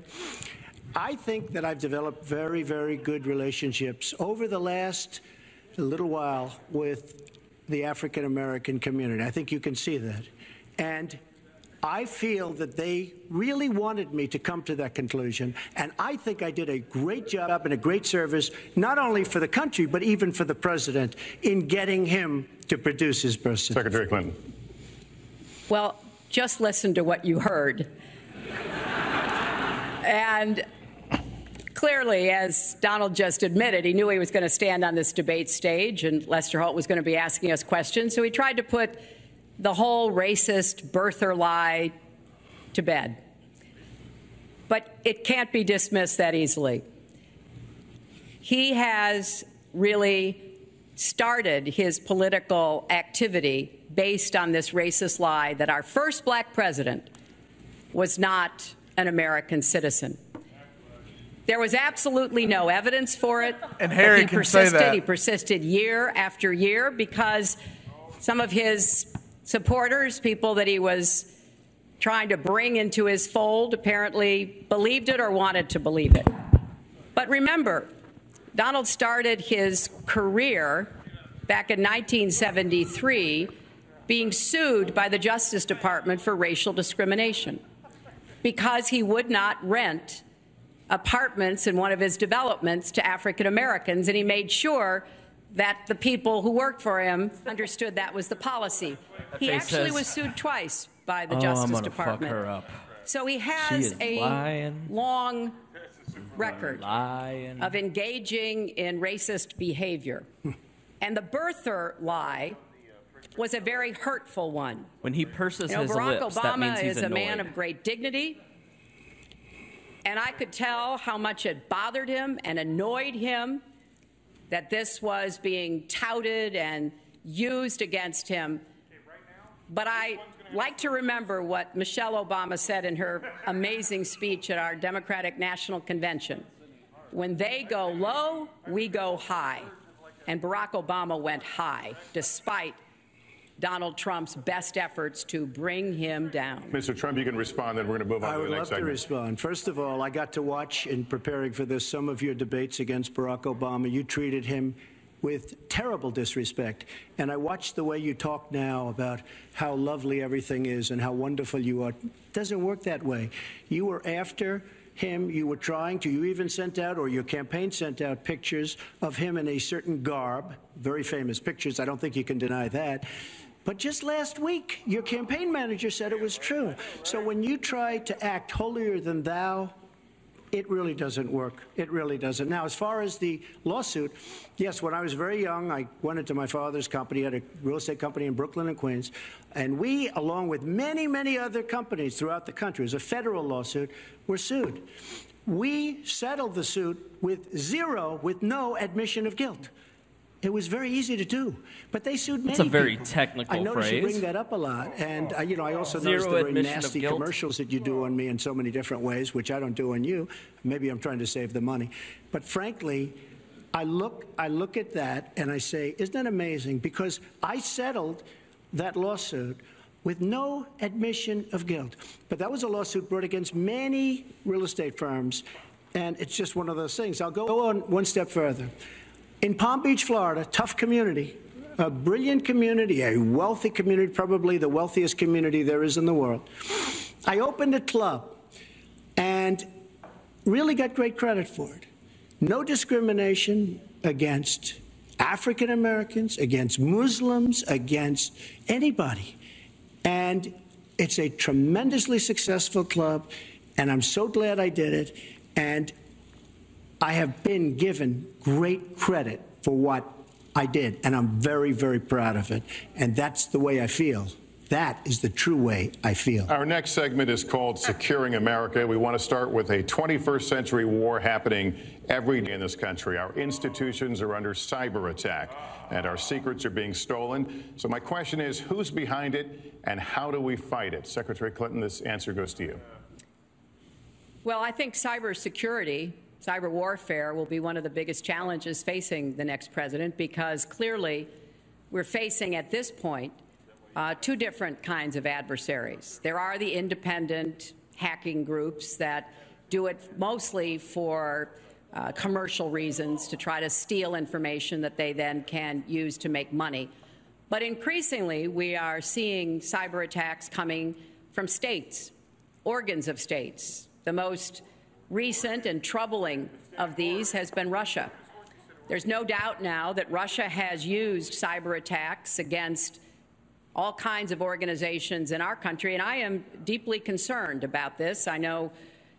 I think that I've developed very, very good relationships over the last little while with the African-American community. I think you can see that. And I feel that they really wanted me to come to that conclusion, and I think I did a great job and a great service, not only for the country, but even for the president, in getting him to produce his birth certificate. Secretary Clinton. Well, just listen to what you heard. And clearly, as Donald just admitted, he knew he was going to stand on this debate stage and Lester Holt was going to be asking us questions. So he tried to put the whole racist birther lie to bed. But it can't be dismissed that easily. He has really started his political activity based on this racist lie that our first black president was not an American citizen. There was absolutely no evidence for it. And Harry he can persisted, say that. He persisted year after year because some of his supporters, people that he was trying to bring into his fold, apparently believed it or wanted to believe it. But remember, Donald started his career back in nineteen seventy-three being sued by the Justice Department for racial discrimination because he would not rent apartments in one of his developments to African Americans, and he made sure that the people who worked for him understood that was the policy. He actually was sued twice by the oh, Justice I'm gonna Department. Fuck her up. So he has a lying. long record lying. of engaging in racist behavior. And the birther lie was a very hurtful one. When he purses you know, his Barack lips, Obama that means he's is a annoyed. man of great dignity. And I could tell how much it bothered him and annoyed him that this was being touted and used against him. But I like to remember what Michelle Obama said in her amazing speech at our Democratic National Convention. When they go low, we go high. And Barack Obama went high, despite Donald Trump's best efforts to bring him down. Mister Trump, you can respond, then we're going to move on I to would the next love to segment. respond. First of all, I got to watch, in preparing for this, some of your debates against Barack Obama. You treated him with terrible disrespect. And I watched the way you talk now about how lovely everything is and how wonderful you are. It doesn't work that way. You were after him. You were trying to. You even sent out, or your campaign sent out, pictures of him in a certain garb, very famous pictures. I don't think you can deny that. But just last week, your campaign manager said it was true. So when you try to act holier than thou, it really doesn't work. It really doesn't. Now, as far as the lawsuit, yes, when I was very young, I went into my father's company, had a real estate company in Brooklyn and Queens, and we, along with many, many other companies throughout the country, it was a federal lawsuit, were sued. We settled the suit with zero, with no admission of guilt. It was very easy to do, but they sued many It's a very people. technical I notice phrase. you bring that up a lot, and uh, you know I also Zero notice the very admission of nasty guilt. commercials that you do on me in so many different ways, which I don't do on you. Maybe I'm trying to save the money, but frankly, I look I look at that and I say, isn't that amazing? Because I settled that lawsuit with no admission of guilt, but that was a lawsuit brought against many real estate firms, and it's just one of those things. I'll go on one step further. In Palm Beach, Florida, tough community, a brilliant community, a wealthy community, probably the wealthiest community there is in the world. I opened a club and really got great credit for it. No discrimination against African Americans, against Muslims, against anybody. And it's a tremendously successful club, and I'm so glad I did it. And I have been given great credit for what I did, and I'm very, very proud of it. And that's the way I feel. That is the true way I feel. Our next segment is called Securing America. We want to start with a twenty-first century war happening every day in this country. Our institutions are under cyber attack, and our secrets are being stolen. So my question is, who's behind it, and how do we fight it? Secretary Clinton, this answer goes to you. Well, I think cybersecurity, cyber warfare will be one of the biggest challenges facing the next president, because clearly we're facing at this point uh, two different kinds of adversaries. There are the independent hacking groups that do it mostly for uh, commercial reasons, to try to steal information that they then can use to make money. But increasingly, we are seeing cyber attacks coming from states, organs of states. The most recent and troubling of these has been Russia. There's no doubt now that Russia has used cyber attacks against all kinds of organizations in our country, and I am deeply concerned about this. I know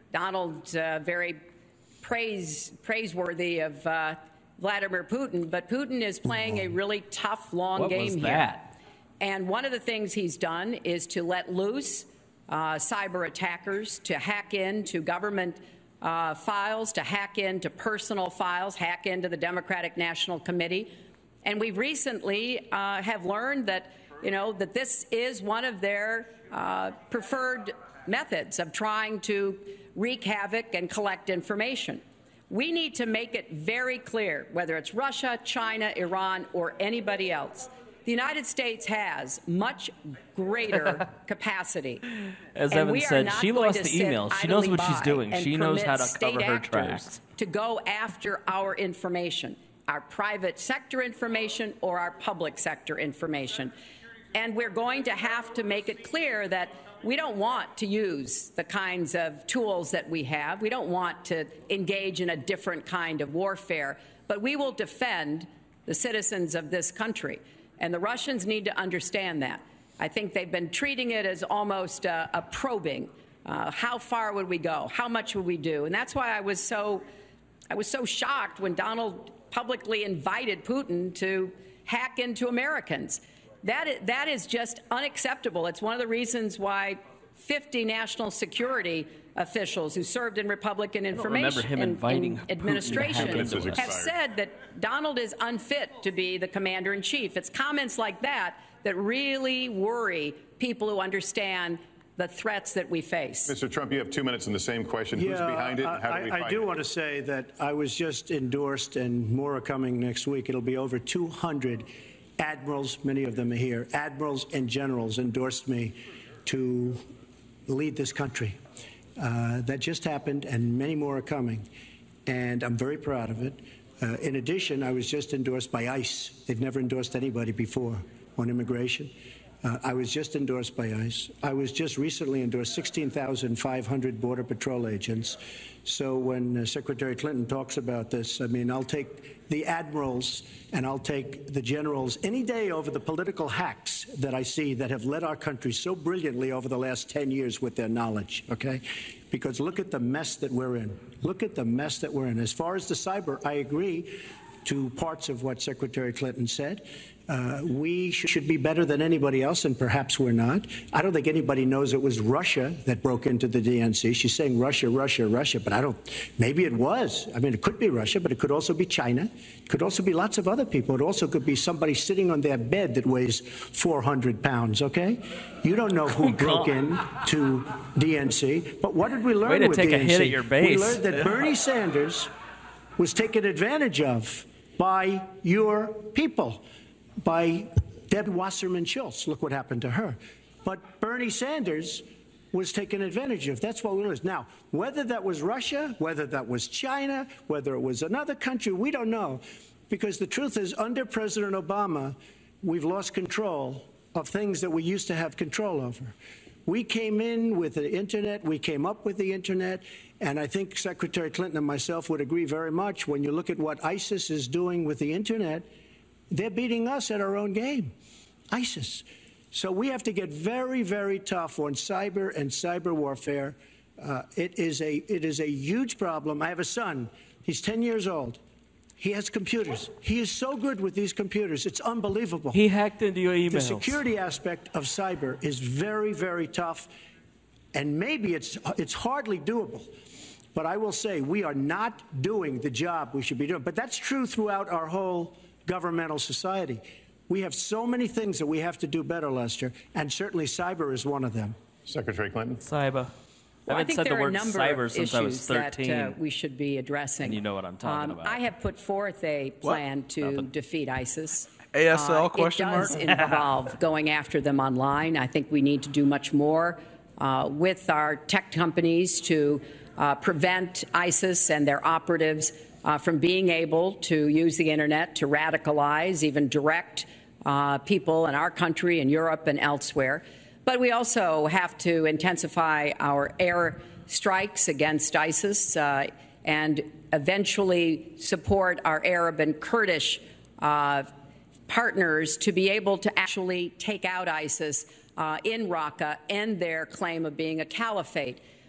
Donald uh, very praise, praiseworthy of uh, Vladimir Putin, but Putin is playing a really tough, long what game was here. That? And one of the things he's done is to let loose uh, cyber attackers to hack into government uh, files, to hack into personal files, hack into the Democratic National Committee. And we recently uh, have learned that, you know, that this is one of their uh, preferred methods of trying to wreak havoc and collect information. We need to make it very clear, whether it's Russia, China, Iran, or anybody else, the United States has much greater capacity. As and Evan said, she lost the email. She knows what she's doing. She knows how to cover her tracks. To go after our information, our private sector information or our public sector information. And we're going to have to make it clear that we don't want to use the kinds of tools that we have. We don't want to engage in a different kind of warfare, but we will defend the citizens of this country. And the Russians need to understand that. I think they've been treating it as almost a, a probing. Uh, how far would we go? How much would we do? And that's why I was so, I was so shocked when Donald publicly invited Putin to hack into Americans. That is, that is just unacceptable. It's one of the reasons why fifty national security officials who served in Republican information him in, in administration have said that Donald is unfit to be the commander-in-chief. It's comments like that that really worry people who understand the threats that we face. Mister Trump, you have two minutes on the same question. Yeah, Who's behind it? I, How do we I, find I do it? want to say that I was just endorsed, and more are coming next week. It'll be over two hundred admirals, many of them are here, admirals and generals endorsed me to lead this country. Uh, that just happened, and many more are coming, and I'm very proud of it. Uh, in addition, I was just endorsed by ICE. They've never endorsed anybody before on immigration. Uh, I was just endorsed by ICE. I was just recently endorsed sixteen thousand five hundred Border Patrol agents. So when uh, Secretary Clinton talks about this, I mean, I'll take the admirals and I'll take the generals any day over the political hacks that I see that have led our country so brilliantly over the last ten years with their knowledge, okay? Because look at the mess that we're in. Look at the mess that we're in. As far as the cyber, I agree to parts of what Secretary Clinton said. Uh, we sh should be better than anybody else, and perhaps we're not. I don't think anybody knows it was Russia that broke into the D N C. She's saying Russia, Russia, Russia, but I don't, maybe it was. I mean, it could be Russia, but it could also be China. It could also be lots of other people. It also could be somebody sitting on their bed that weighs four hundred pounds, okay? You don't know who broke in to D N C, but what did we learn Way to with take D N C? a hit at your base. We learned that Bernie Sanders was taken advantage of by your people, by Debbie Wasserman Schultz. Look what happened to her. But Bernie Sanders was taken advantage of. That's what we learned. Now, whether that was Russia, whether that was China, whether it was another country, we don't know. Because the truth is, under President Obama, we've lost control of things that we used to have control over. We came in with the Internet, we came up with the Internet, and I think Secretary Clinton and myself would agree very much when you look at what ISIS is doing with the Internet. They're beating us at our own game, ISIS. So we have to get very, very tough on cyber and cyber warfare. Uh, it is a it is a huge problem. I have a son. He's ten years old. He has computers. He is so good with these computers. It's unbelievable. He hacked into your emails. The security aspect of cyber is very, very tough, and maybe it's it's hardly doable. But I will say we are not doing the job we should be doing. But that's true throughout our whole governmental society. We have so many things that we have to do better, Lester, and certainly cyber is one of them. Secretary Clinton. Cyber. Well, I I think said there the are a word number cyber of since I was issues thirteen. that uh, we should be addressing. And you know what I'm talking um, about. I have put forth a plan What? to Nothing. defeat ISIS. A S L Uh, question it does mark? involve going after them online. I think we need to do much more uh, with our tech companies to uh, prevent ISIS and their operatives uh, from being able to use the Internet to radicalize, even direct uh, people in our country and Europe and elsewhere. But we also have to intensify our air strikes against ISIS uh, and eventually support our Arab and Kurdish uh, partners to be able to actually take out ISIS uh, in Raqqa and their claim of being a caliphate.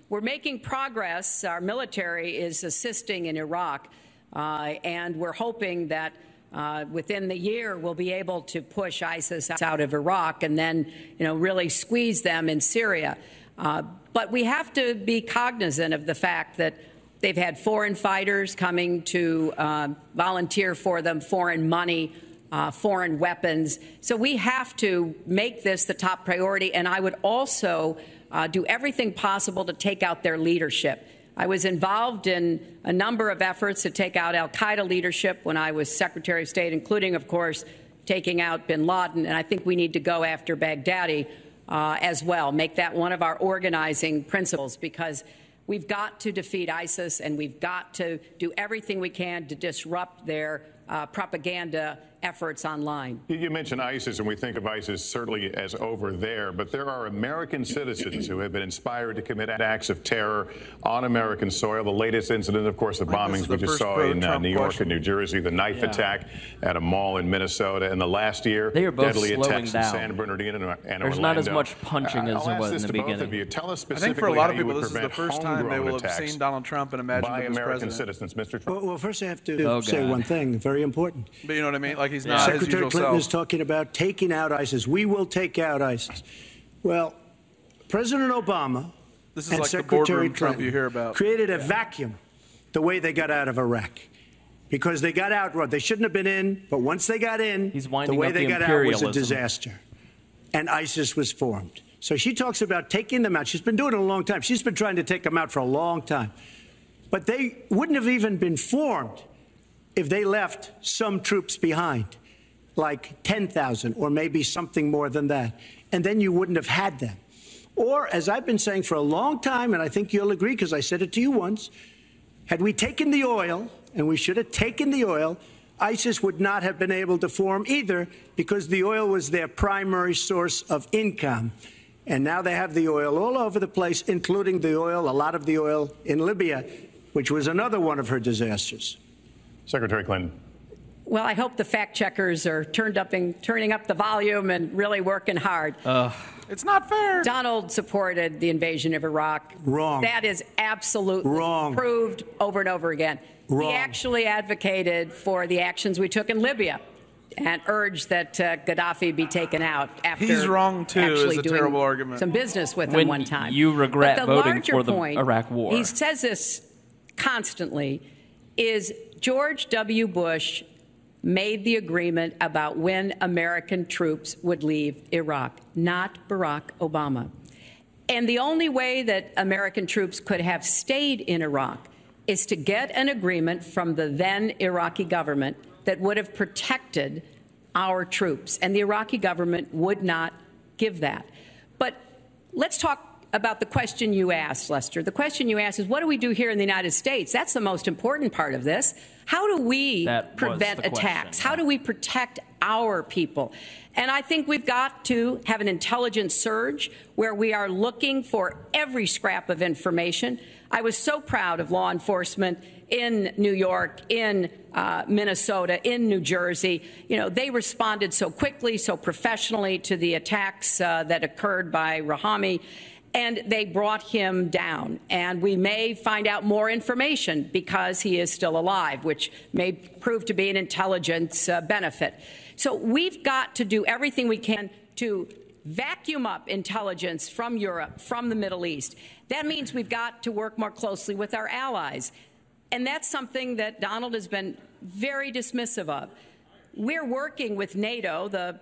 we're making progress. Our military is assisting in Iraq, uh, and we're hoping that uh, within the year we'll be able to push ISIS out of Iraq and then, you know, really squeeze them in Syria. Uh, but we have to be cognizant of the fact that they've had foreign fighters coming to uh, volunteer for them, foreign money, uh, foreign weapons. So we have to make this the top priority. And I would also uh, do everything possible to take out their leadership. I was involved in a number of efforts to take out al-Qaeda leadership when I was Secretary of State, including, of course, taking out bin Laden. And I think we need to go after Baghdadi uh, as well, make that one of our organizing principles, because we've got to defeat ISIS, and we've got to do everything we can to disrupt their uh, propaganda efforts online. You mentioned ISIS, and we think of ISIS certainly as over there, but there are American citizens who have been inspired to commit acts of terror on American soil. The latest incident, of course, the bombings we just saw in uh, New York question. and New Jersey, the knife yeah. attack at a mall in Minnesota, and the last year, they are both deadly attacks down. in San Bernardino and There's Orlando. not as much punching uh, as there was in the beginning. Of you. Tell us I think for a lot of how people, this is the first time they will have seen Donald Trump and imagined by him as American president. citizens, Mister Trump. Well, well, first I have to oh, say God. one thing, very important. But you know what I mean? Like he's not Secretary his usual Clinton self. is talking about taking out ISIS. We will take out ISIS. Well, President Obama This is and like Secretary the boardroom Clinton Trump you hear about. created a vacuum the way they got out of Iraq. Because they got out, well, they shouldn't have been in, but once they got in, He's the winding way up they the got out was a imperialism. disaster. And ISIS was formed. So she talks about taking them out. She's been doing it a long time. She's been trying to take them out for a long time. But they wouldn't have even been formed if they left some troops behind, like ten thousand or maybe something more than that. And then you wouldn't have had them. Or, as I've been saying for a long time, and I think you'll agree because I said it to you once, had we taken the oil, and we should have taken the oil, ISIS would not have been able to form either, because the oil was their primary source of income. And now they have the oil all over the place, including the oil, a lot of the oil in Libya, which was another one of her disasters. Secretary Clinton. Well, I hope the fact checkers are turned up and turning up the volume and really working hard. Uh, it's not fair. Donald supported the invasion of Iraq. Wrong. That is absolutely Wrong. proved over and over again. Wrong. He actually advocated for the actions we took in Libya and urged that uh, Gaddafi be taken out after He's wrong, too, actually is a doing terrible argument. some business with when him one time. you regret but the voting larger for the point, Iraq War. He says this constantly, is George W. Bush made the agreement about when American troops would leave Iraq, not Barack Obama. And the only way that American troops could have stayed in Iraq is to get an agreement from the then Iraqi government that would have protected our troops. And the Iraqi government would not give that. But let's talk about the question you asked, Lester. The question you asked is, what do we do here in the United States? That's the most important part of this. How do we That prevent was the attacks? question, How yeah. do we protect our people? And I think we've got to have an intelligence surge where we are looking for every scrap of information. I was so proud of law enforcement in New York, in uh, Minnesota, in New Jersey. You know, they responded so quickly, so professionally to the attacks uh, that occurred by Rahami. And they brought him down. And we may find out more information because he is still alive, which may prove to be an intelligence uh, benefit. So we've got to do everything we can to vacuum up intelligence from Europe, from the Middle East. That means we've got to work more closely with our allies. And that's something that Donald has been very dismissive of. We're working with NATO, the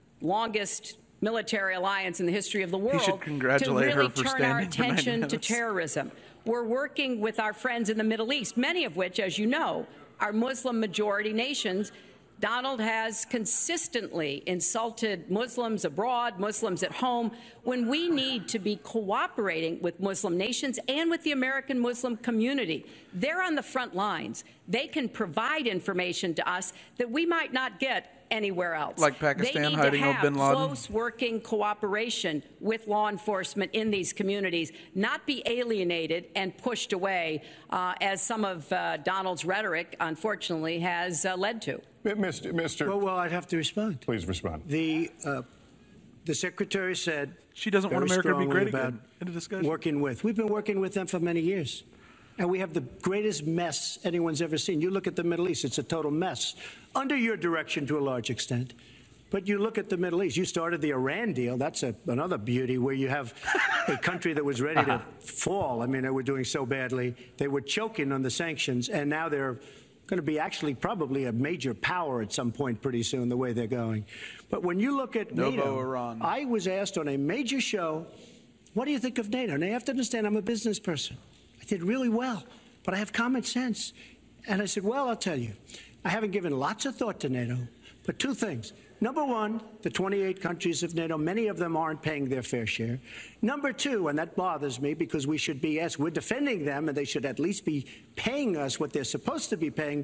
longest military alliance in the history of the world, should congratulate to really her for turn our standing for ninety attention to minutes. terrorism. We're working with our friends in the Middle East, many of which, as you know, are Muslim majority nations. Donald has consistently insulted Muslims abroad, Muslims at home, when we need to be cooperating with Muslim nations and with the American Muslim community. They're on the front lines. They can provide information to us that we might not get anywhere else. Like Pakistan they need hiding to out have bin Laden. close working cooperation with law enforcement in these communities, not be alienated and pushed away, uh, as some of uh, Donald's rhetoric, unfortunately, has uh, led to. Mister Mister Well, well, I'd have to respond. Please respond. The, uh, the secretary said she doesn't want America to be great about again. In a discussion. Working with. We've been working with them for many years. And we have the greatest mess anyone's ever seen. You look at the Middle East, it's a total mess. Under your direction to a large extent. But you look at the Middle East. You started the Iran deal. That's a, another beauty where you have a country that was ready to fall. I mean, they were doing so badly. They were choking on the sanctions, and now they're going to be actually probably a major power at some point pretty soon, the way they're going. But when you look at Novo NATO, Iran. I was asked on a major show, what do you think of NATO? Now, you have to understand, I'm a business person. I did really well, but I have common sense. And I said, well, I'll tell you, I haven't given lots of thought to NATO, but two things. Number one, the twenty-eight countries of NATO, many of them aren't paying their fair share. Number two, and that bothers me because we should be asked, we're defending them, and they should at least be paying us what they're supposed to be paying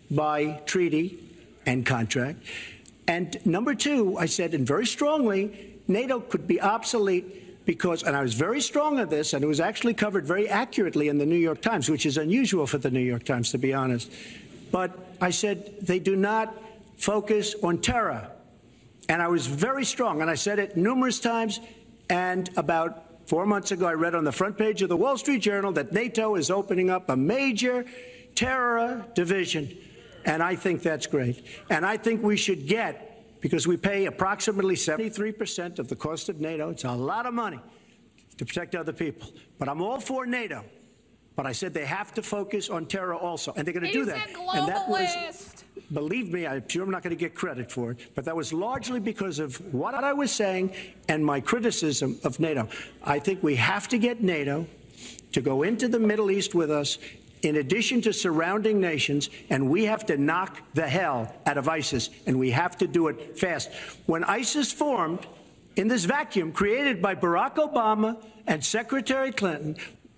by treaty and contract. And number two, I said, and very strongly, NATO could be obsolete because, and I was very strong on this, and it was actually covered very accurately in the New York Times, which is unusual for the New York Times, to be honest. But I said, they do not focus on terror. And I was very strong, and I said it numerous times. And about four months ago, I read on the front page of the Wall Street Journal that NATO is opening up a major terror division. And I think that's great. And I think we should get, because we pay approximately seventy-three percent of the cost of NATO. It's a lot of money to protect other people. But I'm all for NATO. But I said they have to focus on terror also. And they're going to do that. And that was, believe me, I'm sure I'm not going to get credit for it, but that was largely because of what I was saying and my criticism of NATO. I think we have to get NATO to go into the Middle East with us, in addition to surrounding nations, and we have to knock the hell out of ISIS, and we have to do it fast. When ISIS formed in this vacuum created by Barack Obama and Secretary Clinton,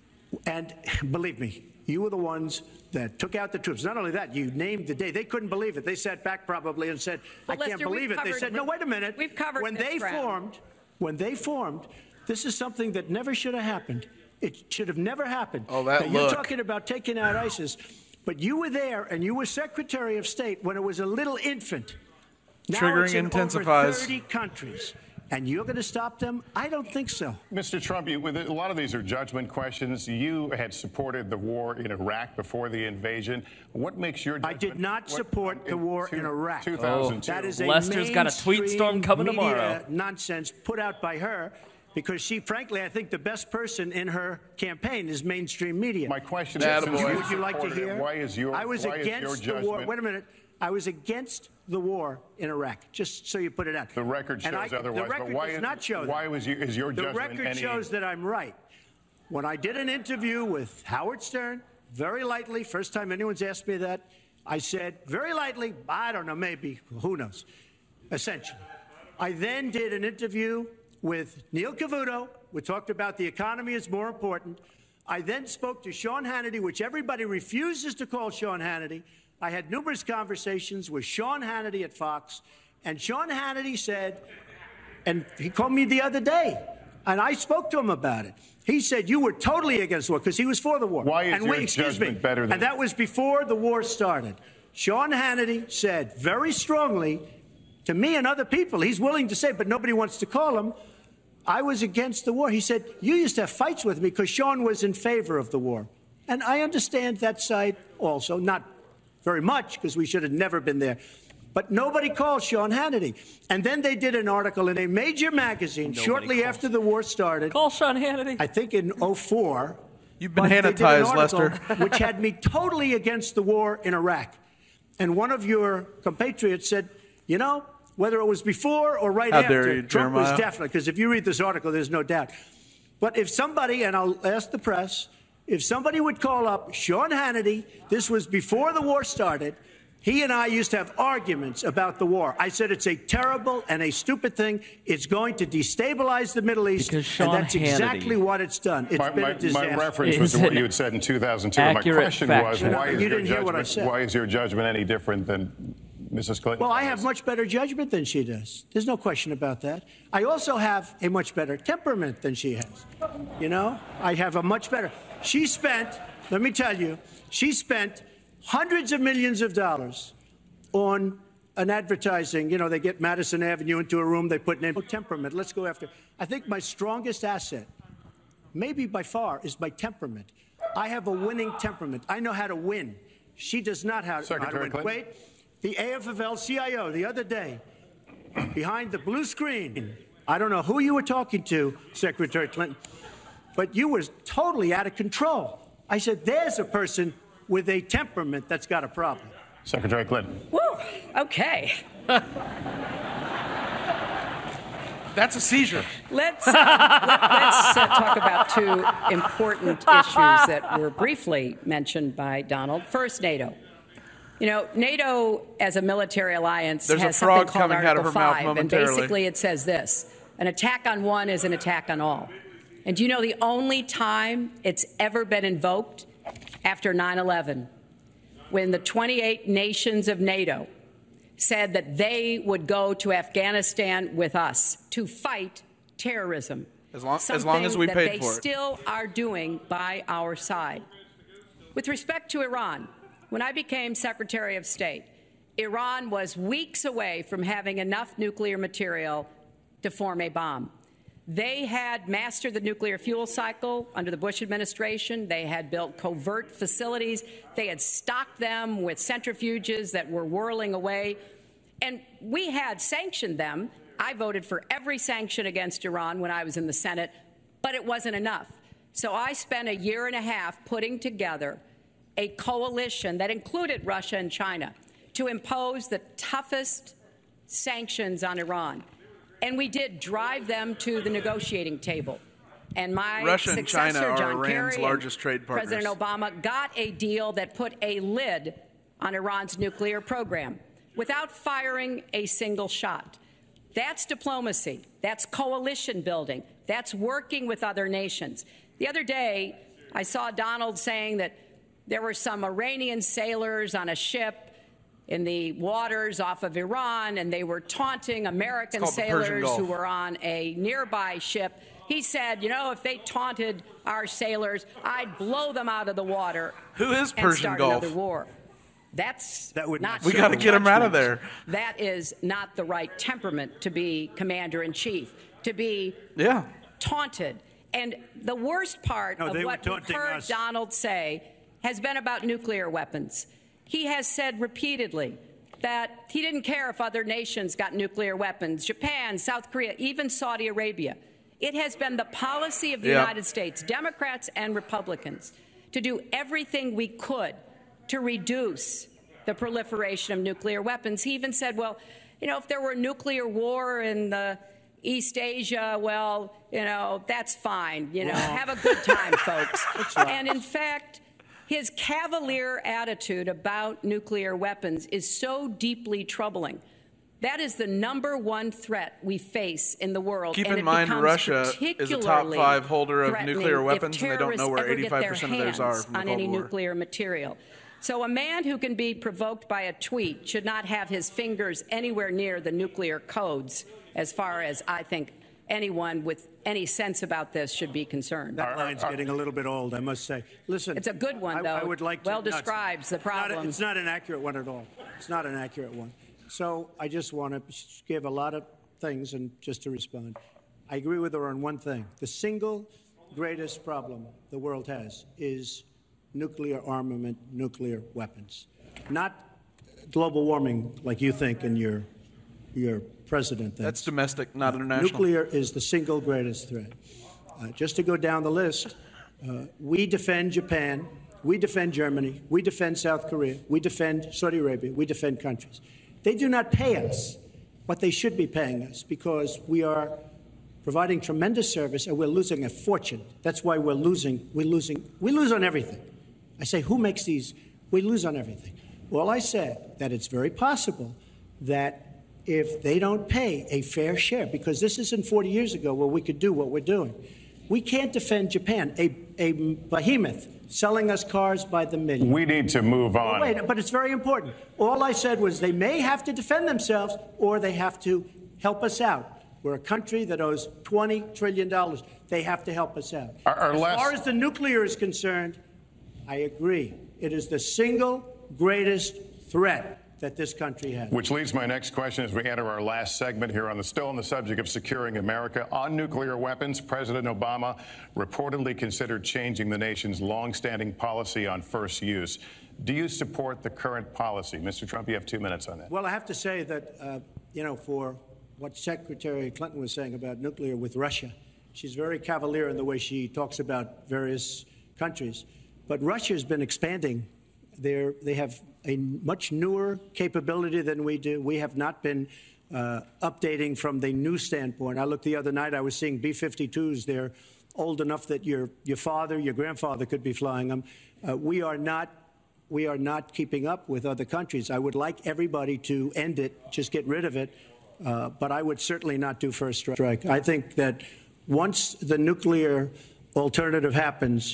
and believe me, you were the ones that took out the troops. Not only that, you named the day. They couldn't believe it. They sat back probably and said, well, I can't Lester, believe it. They said, no, wait a minute. We've covered when they ground. formed, when they formed, this is something that never should have happened. It should have never happened. Oh, that now, look. You're talking about taking out ISIS, but you were there and you were Secretary of State when it was a little infant. Now Triggering it's in intensifies. over thirty countries. And you're going to stop them? I don't think so. Mister Trump, you, with a lot of these are judgment questions. You had supported the war in Iraq before the invasion. What makes your judgment? I did not support what, the war in, two, in Iraq. two thousand two. Oh, that is a Lester's got a tweet storm coming media tomorrow. Nonsense put out by her. Because she, frankly, I think the best person in her campaign is mainstream media. My question is, would you, would you like to hear? Why is your I was why against is your the war. Wait a minute. I was against the war in Iraq. Just so you put it out. The record shows I, otherwise. The record but why does is, not show why that. was you, is your the judgment record any... shows that I'm right. When I did an interview with Howard Stern, very lightly, first time anyone's asked me that, I said very lightly, I don't know, maybe, who knows, essentially. I then did an interview with Neil Cavuto. We talked about the economy is more important. I then spoke to Sean Hannity, which everybody refuses to call Sean Hannity. I had numerous conversations with Sean Hannity at Fox, and Sean Hannity said, and he called me the other day, and I spoke to him about it. He said, you were totally against the war, because he was for the war. Why is and your wait, excuse judgment me, better than... And that was before the war started. Sean Hannity said very strongly to me and other people, he's willing to say, but nobody wants to call him, I was against the war. He said, you used to have fights with me because Sean was in favor of the war. And I understand that side also, not very much, because we should have never been there. But nobody called Sean Hannity. And then they did an article in a major magazine nobody shortly calls. after the war started. Call Sean Hannity. I think in oh four. You've been Hannitized, Lester. Which had me totally against the war in Iraq. And one of your compatriots said, you know, whether it was before or right How after, you, Trump Jeremiah? was definitely, because if you read this article, there's no doubt. But if somebody, and I'll ask the press, if somebody would call up Sean Hannity, this was before the war started, he and I used to have arguments about the war. I said it's a terrible and a stupid thing. It's going to destabilize the Middle East, because Sean and that's Hannity, exactly what it's done. It's my, been my, a disaster. my reference was to what you had said in two thousand two. My question was, why is, your judgment, why is your judgment any different than Missus Clinton? Well, I have much better judgment than she does. There's no question about that. I also have a much better temperament than she has. You know, I have a much better. She spent, let me tell you, she spent hundreds of millions of dollars on an advertising, you know, they get Madison Avenue into a room, they put name, oh, temperament, let's go after. I think my strongest asset, maybe by far, is my temperament. I have a winning temperament. I know how to win. She does not have know how to win. Wait, the A F L C I O the other day, behind the blue screen, I don't know who you were talking to, Secretary Clinton, but you were totally out of control. I said, there's a person with a temperament that's got a problem. Secretary Clinton. Woo, okay. That's a seizure. Let's, uh, let, let's uh, talk about two important issues that were briefly mentioned by Donald. First, NATO. You know, NATO as a military alliance There's has a frog something called coming out of Article her mouth five, and momentarily. basically it says this: an attack on one is an attack on all. And do you know the only time it's ever been invoked? After nine eleven, when the twenty-eight nations of NATO said that they would go to Afghanistan with us to fight terrorism. As long as, long as we that paid they for it. still are doing by our side. With respect to Iran, when I became Secretary of State, Iran was weeks away from having enough nuclear material to form a bomb. They had mastered the nuclear fuel cycle under the Bush administration. They had built covert facilities. They had stocked them with centrifuges that were whirling away. And we had sanctioned them. I voted for every sanction against Iran when I was in the Senate, but it wasn't enough. So I spent a year and a half putting together a coalition that included Russia and China to impose the toughest sanctions on Iran. And we did drive them to the negotiating table. And my Russia and successor, China are John Iran's Kerry, largest trade partners. President Obama, got a deal that put a lid on Iran's nuclear program without firing a single shot. That's diplomacy. That's coalition building. That's working with other nations. The other day, I saw Donald saying that there were some Iranian sailors on a ship in the waters off of Iran, and they were taunting American sailors who were on a nearby ship. He said, you know, if they taunted our sailors, I'd blow them out of the water. Who is and Persian start Gulf? Another war. That's that would not. We got to get him out of there. That is not the right temperament to be commander in chief, to be yeah. taunted. And the worst part no, of what we've heard us. Donald say has been about nuclear weapons. He has said repeatedly that he didn't care if other nations got nuclear weapons, Japan, South Korea, even Saudi Arabia. It has been the policy of the yep. United States, Democrats and Republicans, to do everything we could to reduce the proliferation of nuclear weapons. He even said, well, you know, if there were a nuclear war in the East Asia, well, you know, that's fine. You know, have a good time, folks. And in fact, his cavalier attitude about nuclear weapons is so deeply troubling. That is the number one threat we face in the world. Keep and in it mind, Russia is a top five holder of nuclear weapons, and they don't know where eighty-five percent of theirs are from the on Cold any War. nuclear material. So a man who can be provoked by a tweet should not have his fingers anywhere near the nuclear codes, as far as I think anyone with any sense about this should be concerned. That line's getting a little bit old, I must say. Listen, it's a good one, I, though. I would like to, well describes the problem. Not, it's not an accurate one at all. It's not an accurate one. So I just want to give a lot of things, and just to respond, I agree with her on one thing. The single greatest problem the world has is nuclear armament, nuclear weapons, not global warming like you think and your your president thinks. That's domestic, not international. Nuclear is the single greatest threat. Uh, just to go down the list, uh, we defend Japan, we defend Germany, we defend South Korea, we defend Saudi Arabia, we defend countries. They do not pay us what they should be paying us because we are providing tremendous service and we're losing a fortune. That's why we're losing, we're losing, we lose on everything. I say, who makes these? We lose on everything. Well, I said that it's very possible that if they don't pay a fair share, because this isn't forty years ago where we could do what we're doing. We can't defend Japan, a, a behemoth selling us cars by the million. We need to move on. Well, wait, but it's very important. All I said was they may have to defend themselves or they have to help us out. We're a country that owes twenty trillion dollars. They have to help us out. Our, our as last... far as the nuclear is concerned, I agree. It is the single greatest threat that this country has. Which leads my next question as we enter our last segment here on the still on the subject of securing America. On nuclear weapons, President Obama reportedly considered changing the nation's longstanding policy on first use. Do you support the current policy? Mister Trump, you have two minutes on that. Well, I have to say that, uh, you know, for what Secretary Clinton was saying about nuclear with Russia, she's very cavalier in the way she talks about various countries. But Russia's been expanding. They're, they have a much newer capability than we do. We have not been uh, updating from the new standpoint. I looked the other night, I was seeing B fifty-twos. They're old enough that your, your father, your grandfather could be flying them. Uh, we are not We are not keeping up with other countries. I would like everybody to end it, just get rid of it, uh, but I would certainly not do first strike. I think that once the nuclear alternative happens,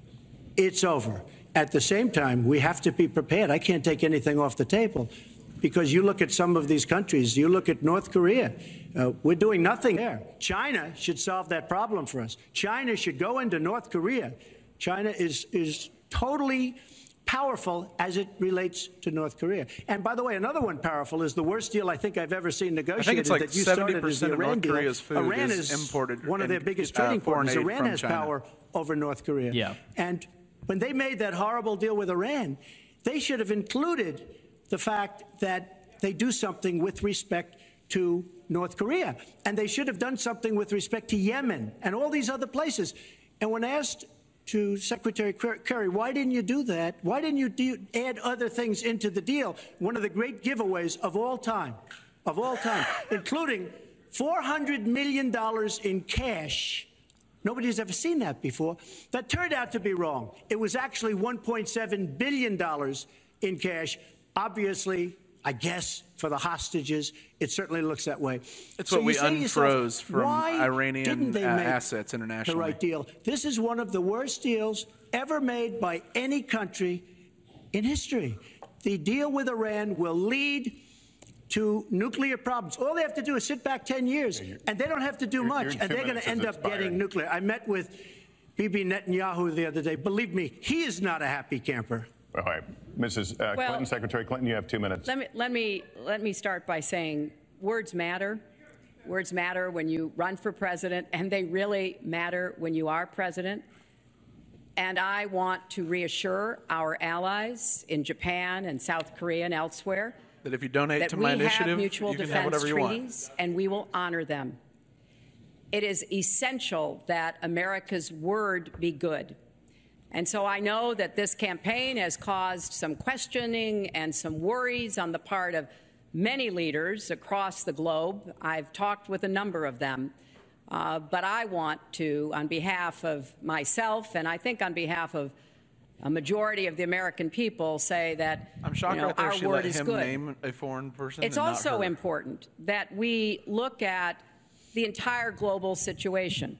it's over. At the same time, we have to be prepared. I can't take anything off the table because you look at some of these countries, you look at North Korea, uh, we're doing nothing there. China should solve that problem for us. China should go into North Korea. China is, is totally powerful as it relates to North Korea. And by the way, another one powerful is the worst deal I think I've ever seen negotiated. I think it's like that you seventy percent of North Korea's food Iran is, is imported. One of their biggest trading uh, partners. Iran has China. power over North Korea. Yeah. And when they made that horrible deal with Iran, they should have included the fact that they do something with respect to North Korea. And they should have done something with respect to Yemen and all these other places. And when asked to Secretary Kerry, why didn't you do that? Why didn't you do, add other things into the deal? One of the great giveaways of all time, of all time, including four hundred million dollars in cash. Nobody's ever seen that before. That turned out to be wrong. It was actually one point seven billion dollars in cash. Obviously, I guess, for the hostages, it certainly looks that way. It's so what we unfroze yourself, from Iranian Iranian uh, assets internationally. The right deal. This is one of the worst deals ever made by any country in history. The deal with Iran will lead to nuclear problems. All they have to do is sit back ten years, and they don't have to do you're, much, you're and they're going to end up expired. getting nuclear. I met with Bibi Netanyahu the other day. Believe me, he is not a happy camper. All right, Missus Uh, well, Clinton, Secretary Clinton, you have two minutes. Let me, let me let me start by saying words matter. Words matter when you run for president, and they really matter when you are president. And I want to reassure our allies in Japan and South Korea and elsewhere that if you donate that to we my have initiative, mutual you can defense have whatever you treaties, want. and we will honor them. It is essential that America's word be good. And so I know that this campaign has caused some questioning and some worries on the part of many leaders across the globe. I've talked with a number of them. Uh, but I want to, on behalf of myself, and I think on behalf of a majority of the American people, say that I'm shocked you know, right there our she word let is him good. name a foreign person. It's and also not her. important that we look at the entire global situation.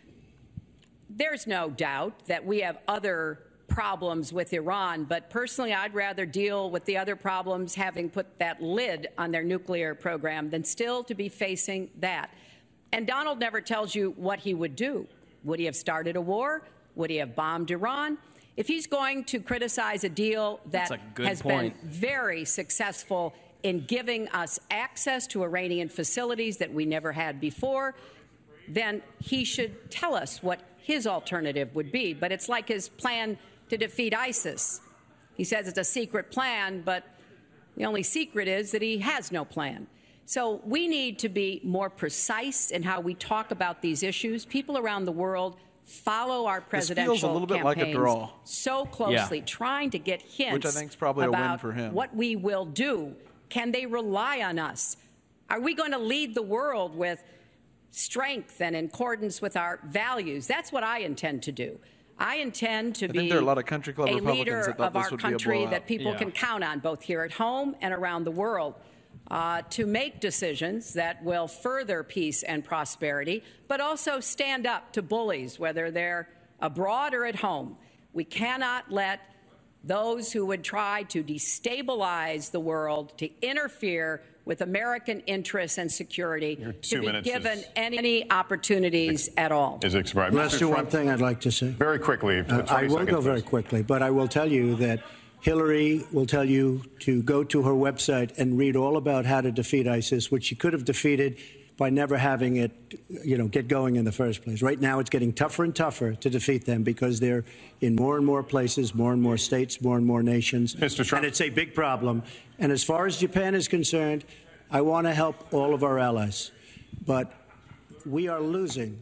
There's no doubt that we have other problems with Iran, but personally I'd rather deal with the other problems having put that lid on their nuclear program than still to be facing that. And Donald never tells you what he would do. Would he have started a war? Would he have bombed Iran? If he's going to criticize a deal that has point. been very successful in giving us access to Iranian facilities that we never had before, then he should tell us what his alternative would be. But it's like his plan to defeat ISIS. He says it's a secret plan, but the only secret is that he has no plan. So we need to be more precise in how we talk about these issues. People around the world follow our presidential this feels a little bit like a draw. so closely, yeah. trying to get hints Which I think is probably about a win for him. what we will do. Can they rely on us? Are we going to lead the world with strength and in accordance with our values? That's what I intend to do. I intend to I be think there are a lot of country club a Republicans leader that thought of this our would be a country blowout. that people Yeah. can count on, both here at home and around the world, uh, to make decisions that will further peace and prosperity, but also stand up to bullies, whether they're abroad or at home. We cannot let those who would try to destabilize the world, to interfere with American interests and security, Your to two be minutes given is- any opportunities at all. Is expired. Let's Mister do one Trump, thing I'd like to say. very quickly. Uh, I will go very quickly, but I will tell you that Hillary will tell you to go to her website and read all about how to defeat ISIS, which she could have defeated by never having it, you know, get going in the first place. Right now, it's getting tougher and tougher to defeat them because they're in more and more places, more and more states, more and more nations. Mister Trump. And it's a big problem. And as far as Japan is concerned, I want to help all of our allies. But we are losing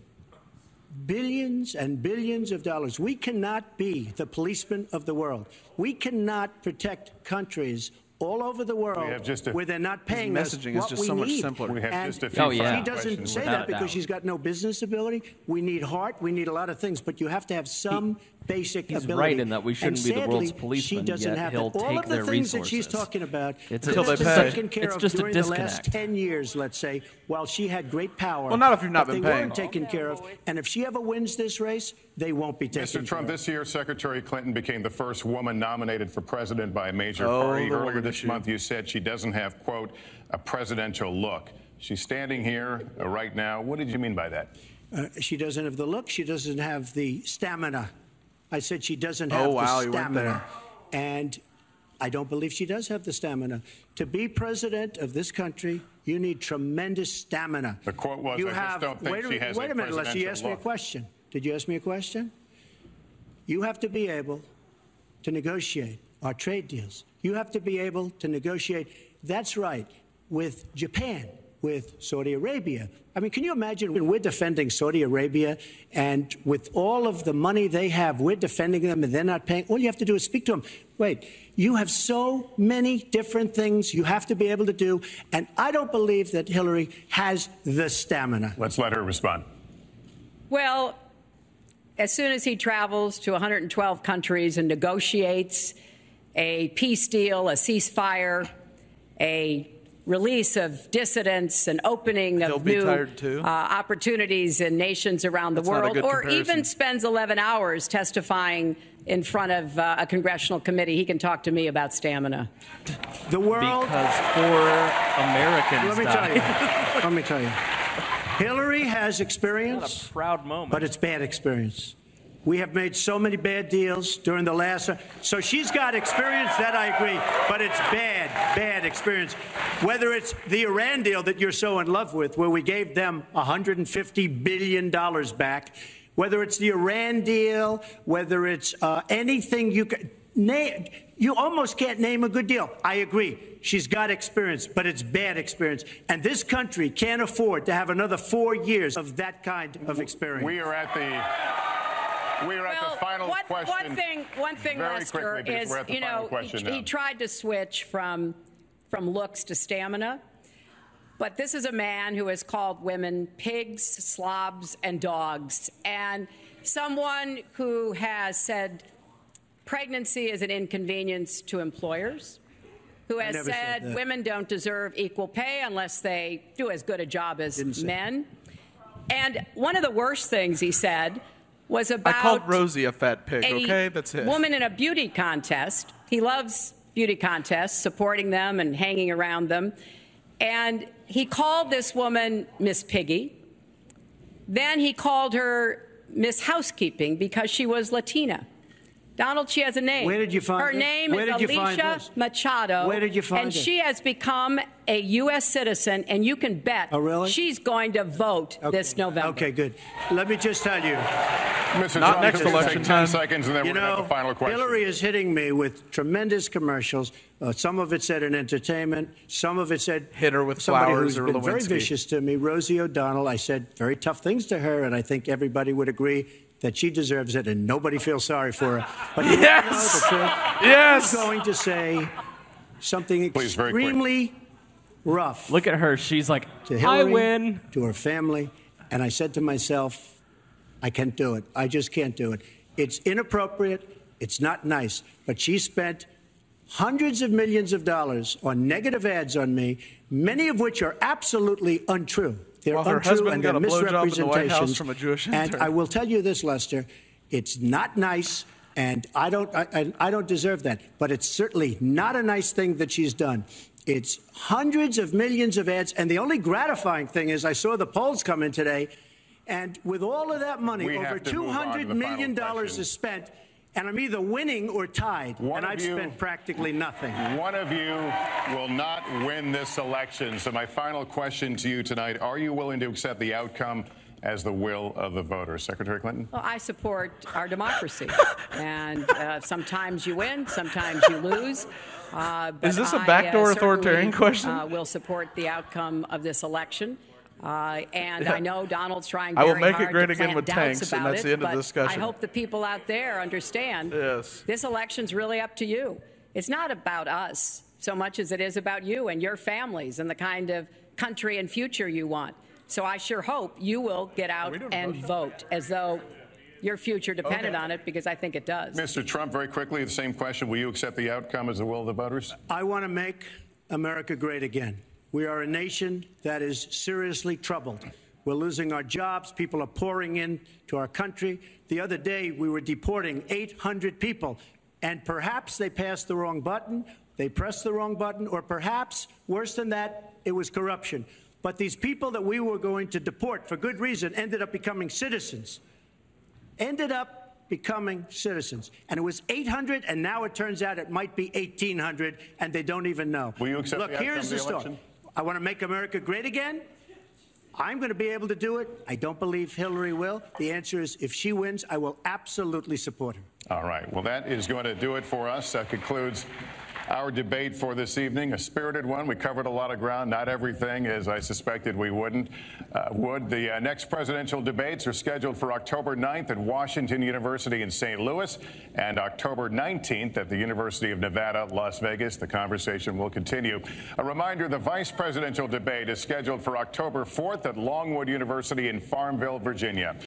billions and billions of dollars. We cannot be the policeman of the world. We cannot protect countries all over the world a, where they're not paying us messaging what is just we so much need. simpler. We have and just a few oh, yeah. she doesn't say that because she's got no business ability. We need heart. We need a lot of things, but you have to have some he, basic he's ability. right in that we shouldn't and be sadly, the world's policeman, she doesn't yet have he'll that. All take of the their things resources. that she's talking about, it's, this it's, has just been a, taken care it's of just during a the last disconnect. ten years, let's say, while she had great power. Well, not if you've not but been they paying. weren't taken care of. And if she ever wins this race, they won't be taken Mister care Trump, of. this year, Secretary Clinton became the first woman nominated for president by a major Oh, party. the Earlier woman this issue. month, you said she doesn't have, quote, a presidential look. She's standing here uh, right now. What did you mean by that? Uh, she doesn't have the look. She doesn't have the stamina. I said she doesn't have Oh, wow, the you went stamina. there. And I don't believe she does have the stamina. To be president of this country, you need tremendous stamina. The quote was, you I have, just don't think wait a, she has wait a a minute, Leslie, you presidential asked me a look. question. Did you ask me a question? You have to be able to negotiate our trade deals. You have to be able to negotiate, that's right, with Japan, with Saudi Arabia. I mean, can you imagine when we're defending Saudi Arabia and with all of the money they have, we're defending them and they're not paying? All you have to do is speak to them. Wait, you have so many different things you have to be able to do, and I don't believe that Hillary has the stamina. Let's let her respond. Well, as soon as he travels to one hundred twelve countries and negotiates a peace deal, a ceasefire, a release of dissidents, an opening He'll of be new tired too. Uh, opportunities in nations around the That's not a world, good or comparison. even spends eleven hours testifying in front of uh, a congressional committee, he can talk to me about stamina. The world... Because four Americans Let me died. tell you. Let me tell you. Hillary has experience. What a proud moment. But it's bad experience. We have made so many bad deals during the last... So she's got experience, that I agree, but it's bad, bad experience. Whether it's the Iran deal that you're so in love with, where we gave them one hundred fifty billion dollars back, whether it's the Iran deal, whether it's uh, anything you can... Name, you almost can't name a good deal. I agree. She's got experience, but it's bad experience. And this country can't afford to have another four years of that kind of experience. We are at the... We are well, at the final one, question. One thing, one thing, Very Lester, quickly, is we're at the you final know question he, now. he tried to switch from from looks to stamina, but this is a man who has called women pigs, slobs, and dogs, and someone who has said pregnancy is an inconvenience to employers, who has never said said that. women don't deserve equal pay unless they do as good a job as men. And one of the worst things he said was about I called Rosie a fat pig, a okay? That's it. woman in a beauty contest. He loves beauty contests, supporting them and hanging around them. And he called this woman Miss Piggy. Then he called her Miss Housekeeping because she was Latina. Donald, she has a name. Where did you find Her this? name Where is did you find Alicia this? Machado. Where did you find And this? she has become a U S citizen, and you can bet Oh, really? she's going to vote Okay. this November. Okay, good. Let me just tell you. Mister Not Johnson, next we'll election take ten time. seconds, and then You we're going to know, have the final question. Hillary is hitting me with tremendous commercials. Uh, some of it said in entertainment. Some of it said Hit her with somebody flowers who's or been very Lewinsky. vicious to me, Rosie O'Donnell. I said very tough things to her, and I think everybody would agree that she deserves it, and nobody feels sorry for her. But you Yes! know the truth? Yes! I'm going to say something Please, very quick. extremely rough Look at her. She's like, to I Hillary, win. to her family, and I said to myself, I can't do it. I just can't do it. It's inappropriate. It's not nice. But she spent hundreds of millions of dollars on negative ads on me, many of which are absolutely untrue. They're While her untrue husband and got they're a blowjob in the White House misrepresentations. from a Jewish and intern. I will tell you this, Lester, it's not nice, and I don't, I, I, I don't deserve that. But it's certainly not a nice thing that she's done. It's hundreds of millions of ads, and the only gratifying thing is I saw the polls come in today, and with all of that money, We over have to two move on to hundred the million final dollars question. is spent. And I'm either winning or tied, one and I've you, spent practically nothing. One of you will not win this election. So my final question to you tonight, are you willing to accept the outcome as the will of the voters? Secretary Clinton? Well, I support our democracy. and uh, sometimes you win, sometimes you lose. Uh, but Is this a I, backdoor uh, authoritarian question? Uh, will support the outcome of this election. Uh, and I know Donald's trying very I will make hard it great to again plant with doubts tanks, and about that's it, the end of but the discussion. I hope the people out there understand yes. this election's really up to you. It's not about us so much as it is about you and your families and the kind of country and future you want. So I sure hope you will get out and vote as though your future depended okay. on it, because I think it does. Mister Trump, very quickly, the same question. Will you accept the outcome as the will of the voters? I want to make America great again. We are a nation that is seriously troubled. We're losing our jobs. People are pouring into our country. The other day, we were deporting eight hundred people, and perhaps they passed the wrong button, they pressed the wrong button, or perhaps, worse than that, it was corruption. But these people that we were going to deport for good reason ended up becoming citizens. Ended up becoming citizens. And it was eight hundred, and now it turns out it might be eighteen hundred, and they don't even know. Will you accept Look, the outcome here's of the the story. election? I want to make America great again. I'm going to be able to do it. I don't believe Hillary will. The answer is, if she wins, I will absolutely support her. All right. Well, that is going to do it for us. That concludes our debate for this evening. A spirited one. We covered a lot of ground. Not everything, as I suspected we wouldn't. Uh, would. The uh, next presidential debates are scheduled for October ninth at Washington University in Saint Louis and October nineteenth at the University of Nevada, Las Vegas. The conversation will continue. A reminder, the vice presidential debate is scheduled for October fourth at Longwood University in Farmville, Virginia.